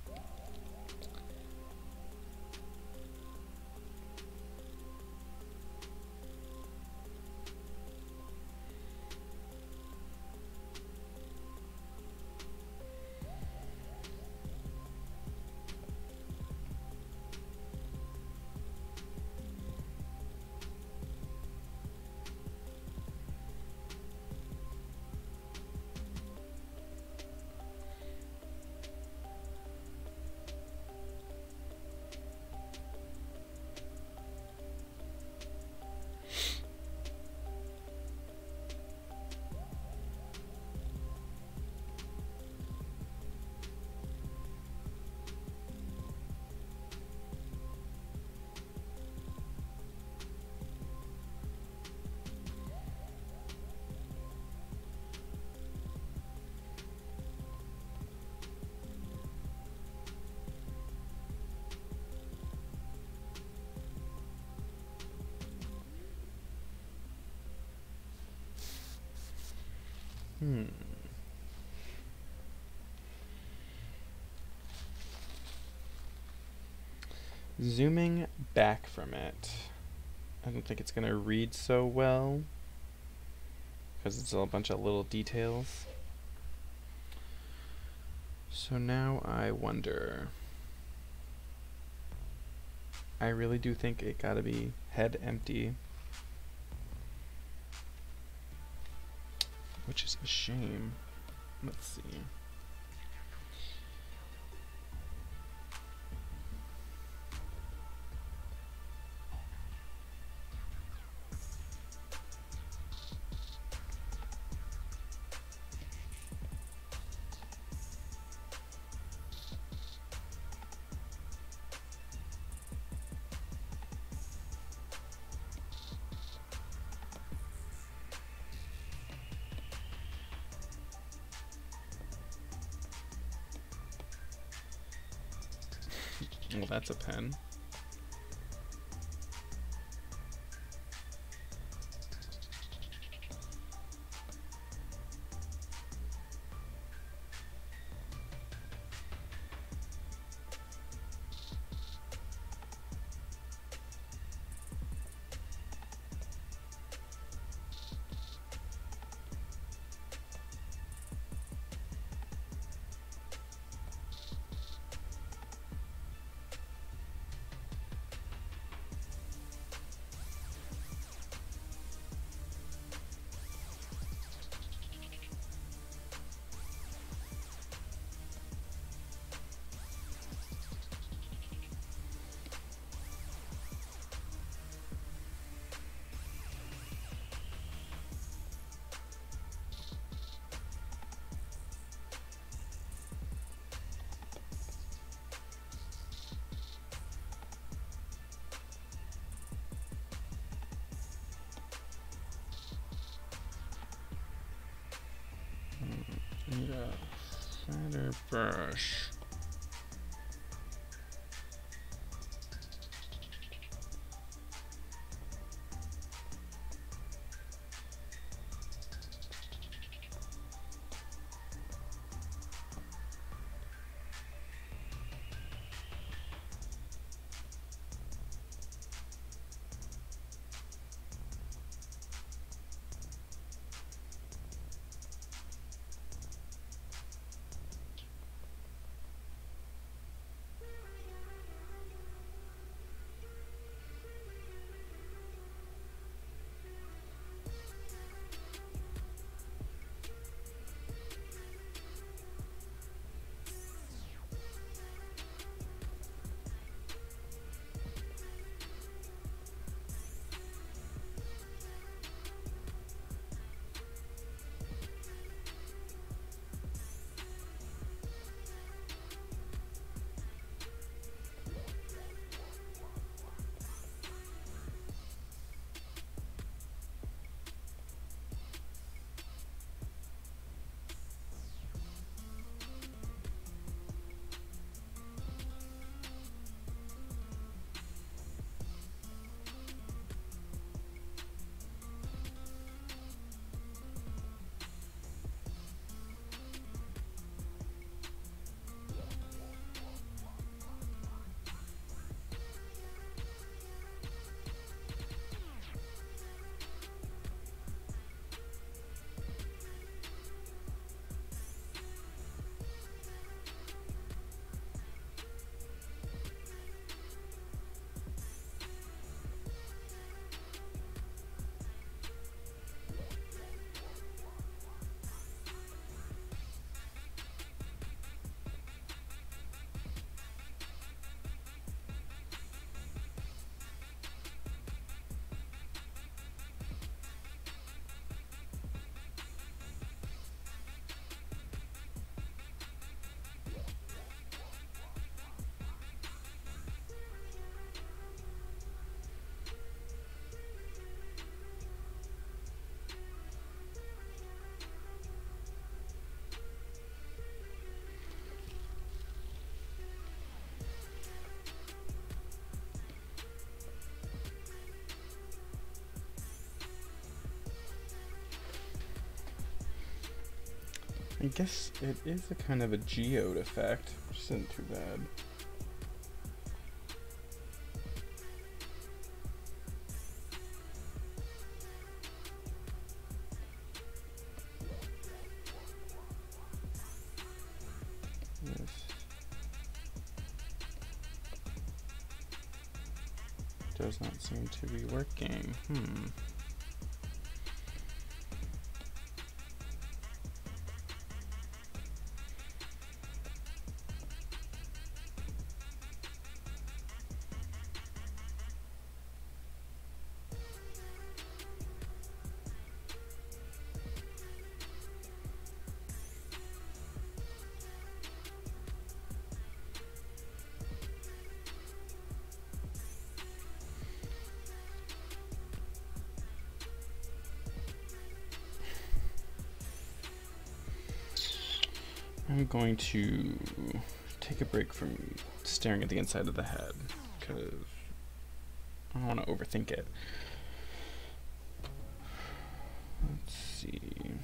Zooming back from it, I don't think it's going to read so well because it's a bunch of little details. So now I wonder. I really do think it gotta be head empty, which is a shame. Let's see. Well, that's a pen. Need a fatter brush. I guess it is a kind of a geode effect, which isn't too bad. This does not seem to be working. I'm going to take a break from staring at the inside of the head, because I don't want to overthink it. Let's see.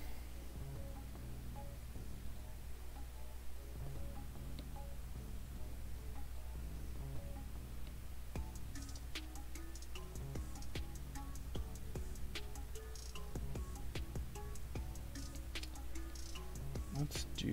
Let's do...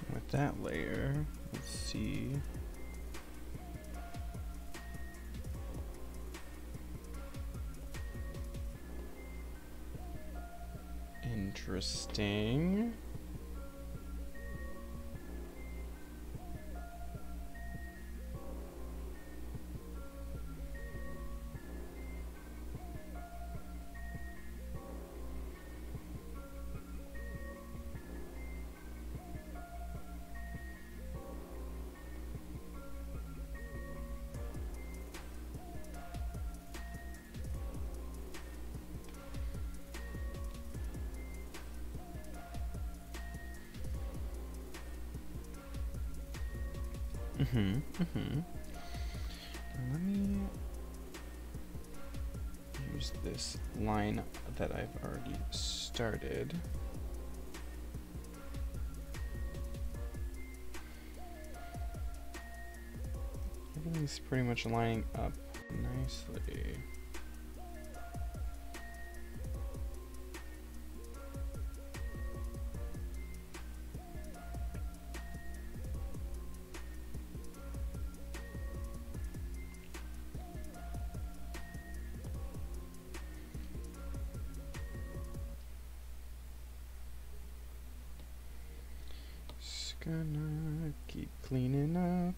With that layer, let's see. Interesting. Let me use this line that I've already started. Everything's pretty much lining up nicely. Gonna keep cleaning up.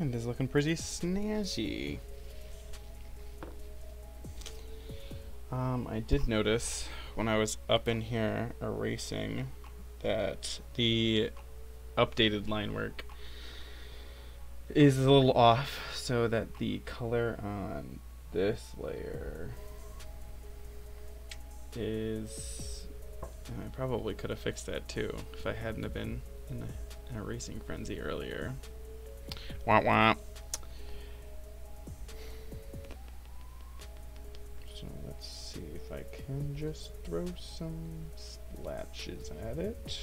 It is looking pretty snazzy. I did notice when I was up in here erasing that the updated line work is a little off, so that the color on this layer is, and I probably could have fixed that too if I hadn't have been in an erasing frenzy earlier. Wah wah. So let's see if I can just throw some splatches at it.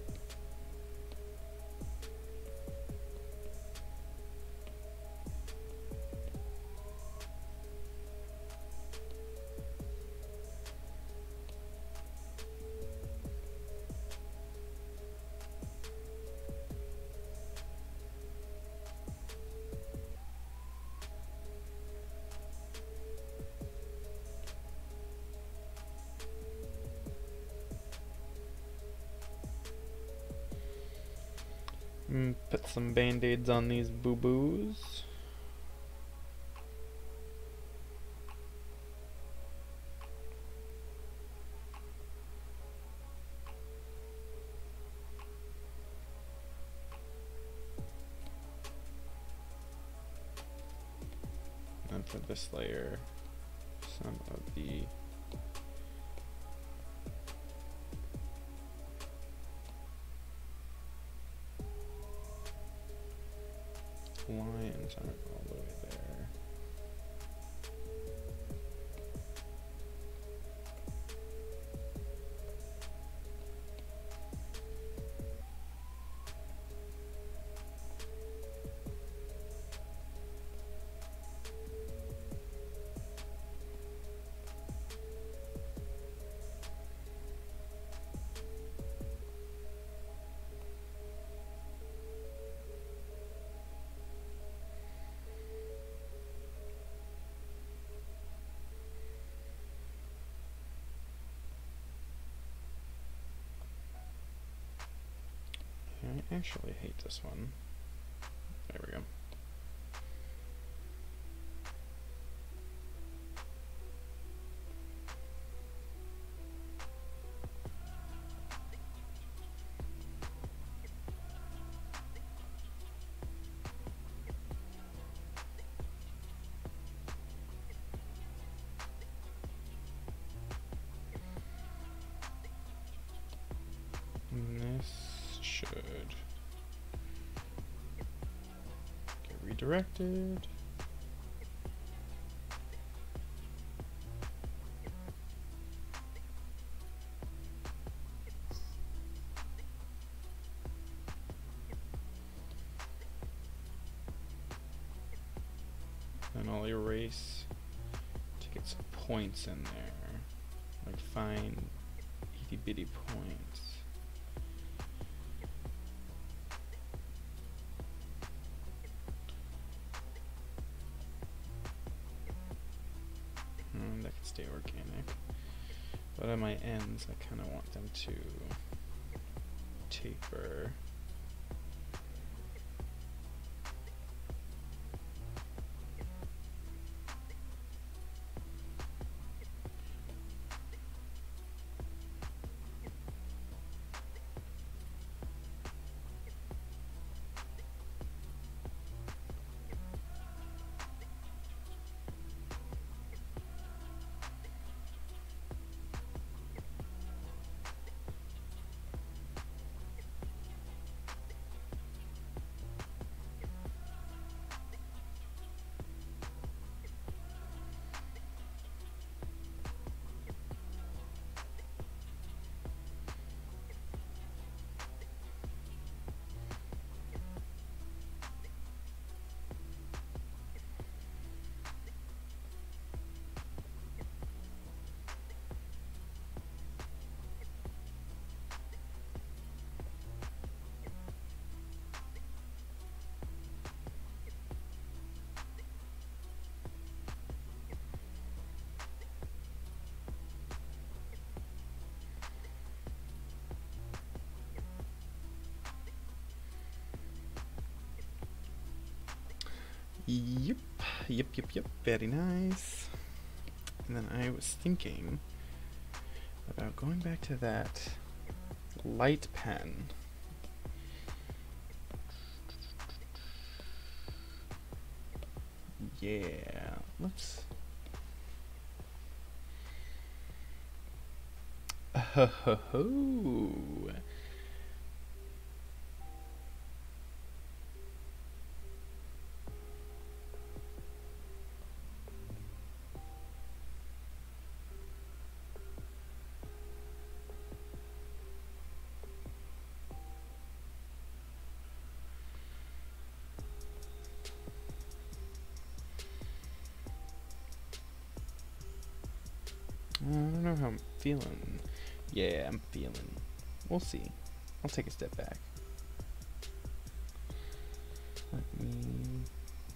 Put some band-aids on these boo-boos. And for this layer, some of the lines aren't all the way there. I actually hate this one. There we go. And this should get redirected. And I'll erase to get some points in there, like fine itty bitty points. That can stay organic, but at my ends I kind of want them to taper. Yep, yep. Very nice. And then I was thinking about going back to that light pen. Yeah, let's. Ho ho ho. I don't know how I'm feeling. Yeah, I'm feeling. We'll see. I'll take a step back. Let me.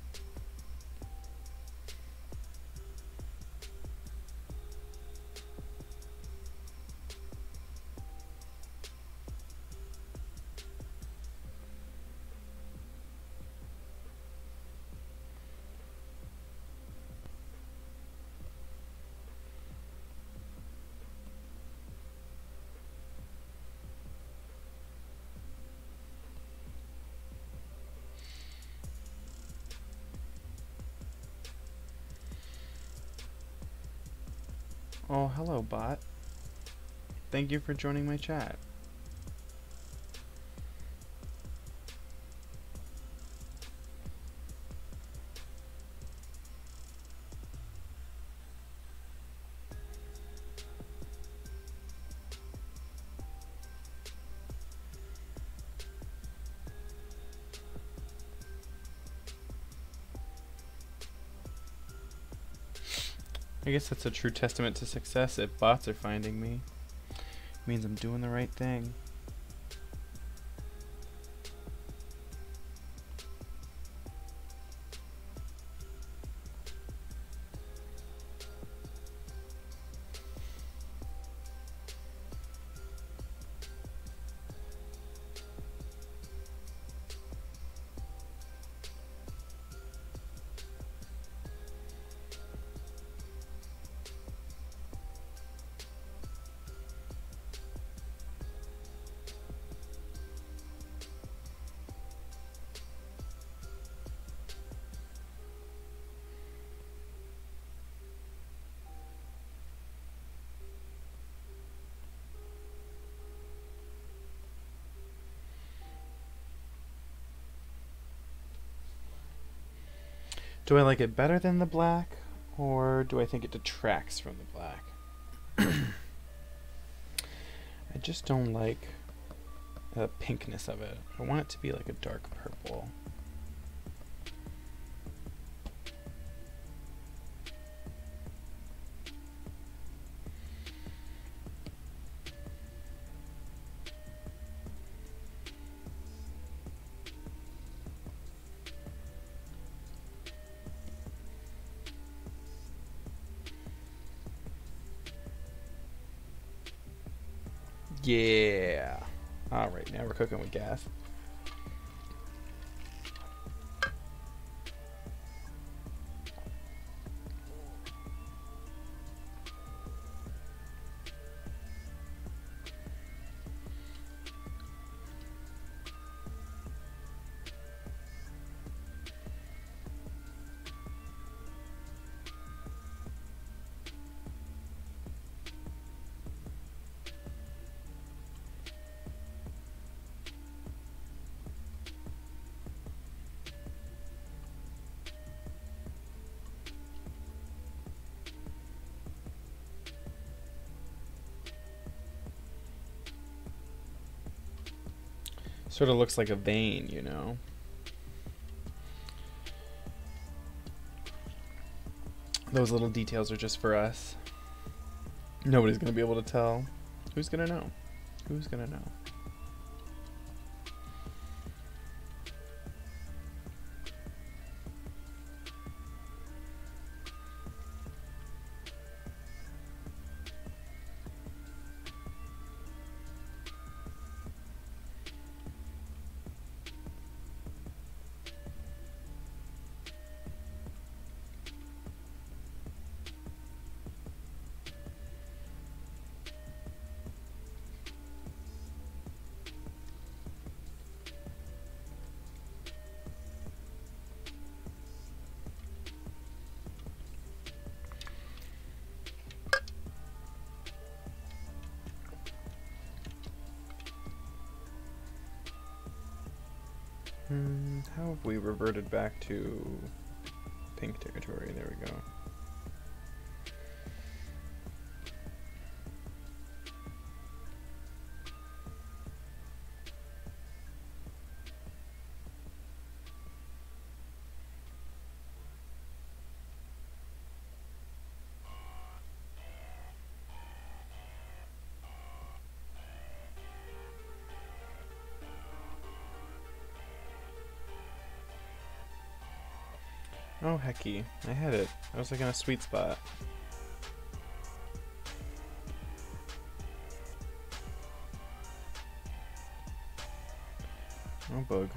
Oh, hello, bot. Thank you for joining my chat. I guess that's a true testament to success if bots are finding me. It means I'm doing the right thing. Do I like it better than the black, or do I think it detracts from the black? I just don't like the pinkness of it. I want it to be like a dark purple. Yeah. Alright, now we're cooking with gas. Sort of looks like a vein, you know? Those little details are just for us. Nobody's gonna be able to tell. Who's gonna know? Who's gonna know? How have we reverted back to pink territory? There we go. Oh, hecky. I had it. I was like in a sweet spot. Oh, bug.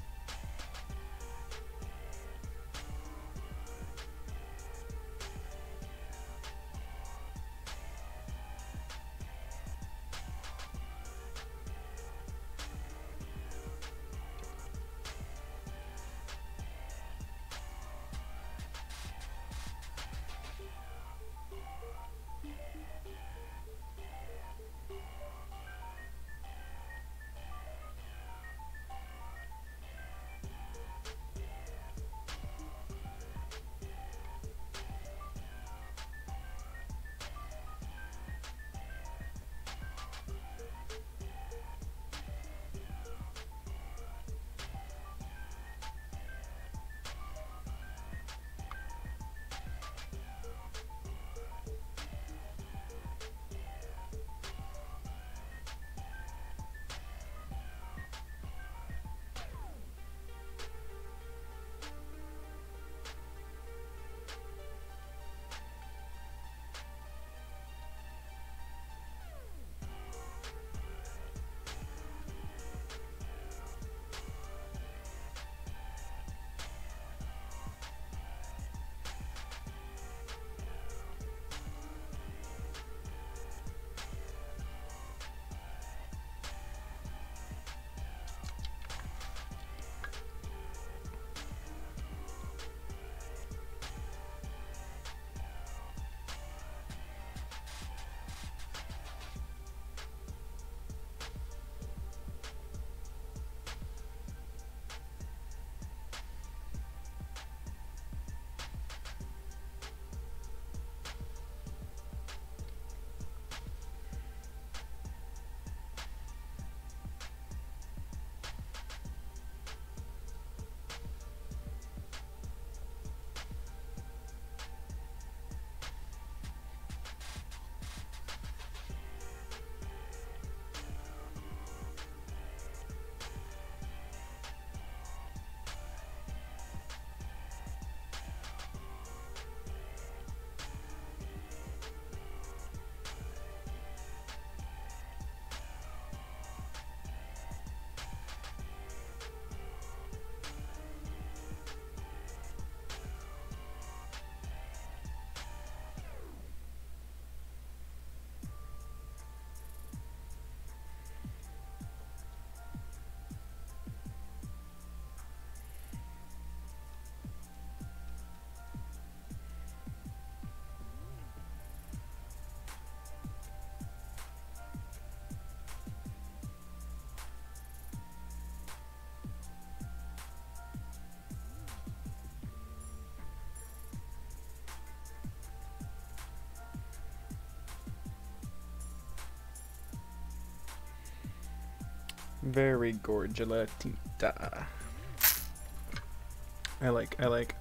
Very gorgelatita. I like.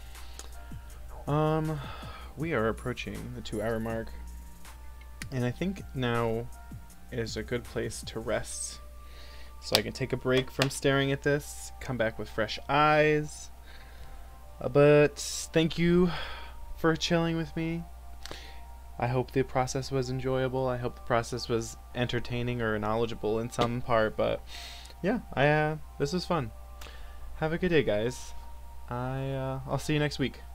We are approaching the 2-hour mark, and I think now is a good place to rest, so I can take a break from staring at this, come back with fresh eyes. But thank you for chilling with me. I hope the process was enjoyable. I hope the process was entertaining or knowledgeable in some part. But yeah, this was fun. Have a good day, guys. I'll see you next week.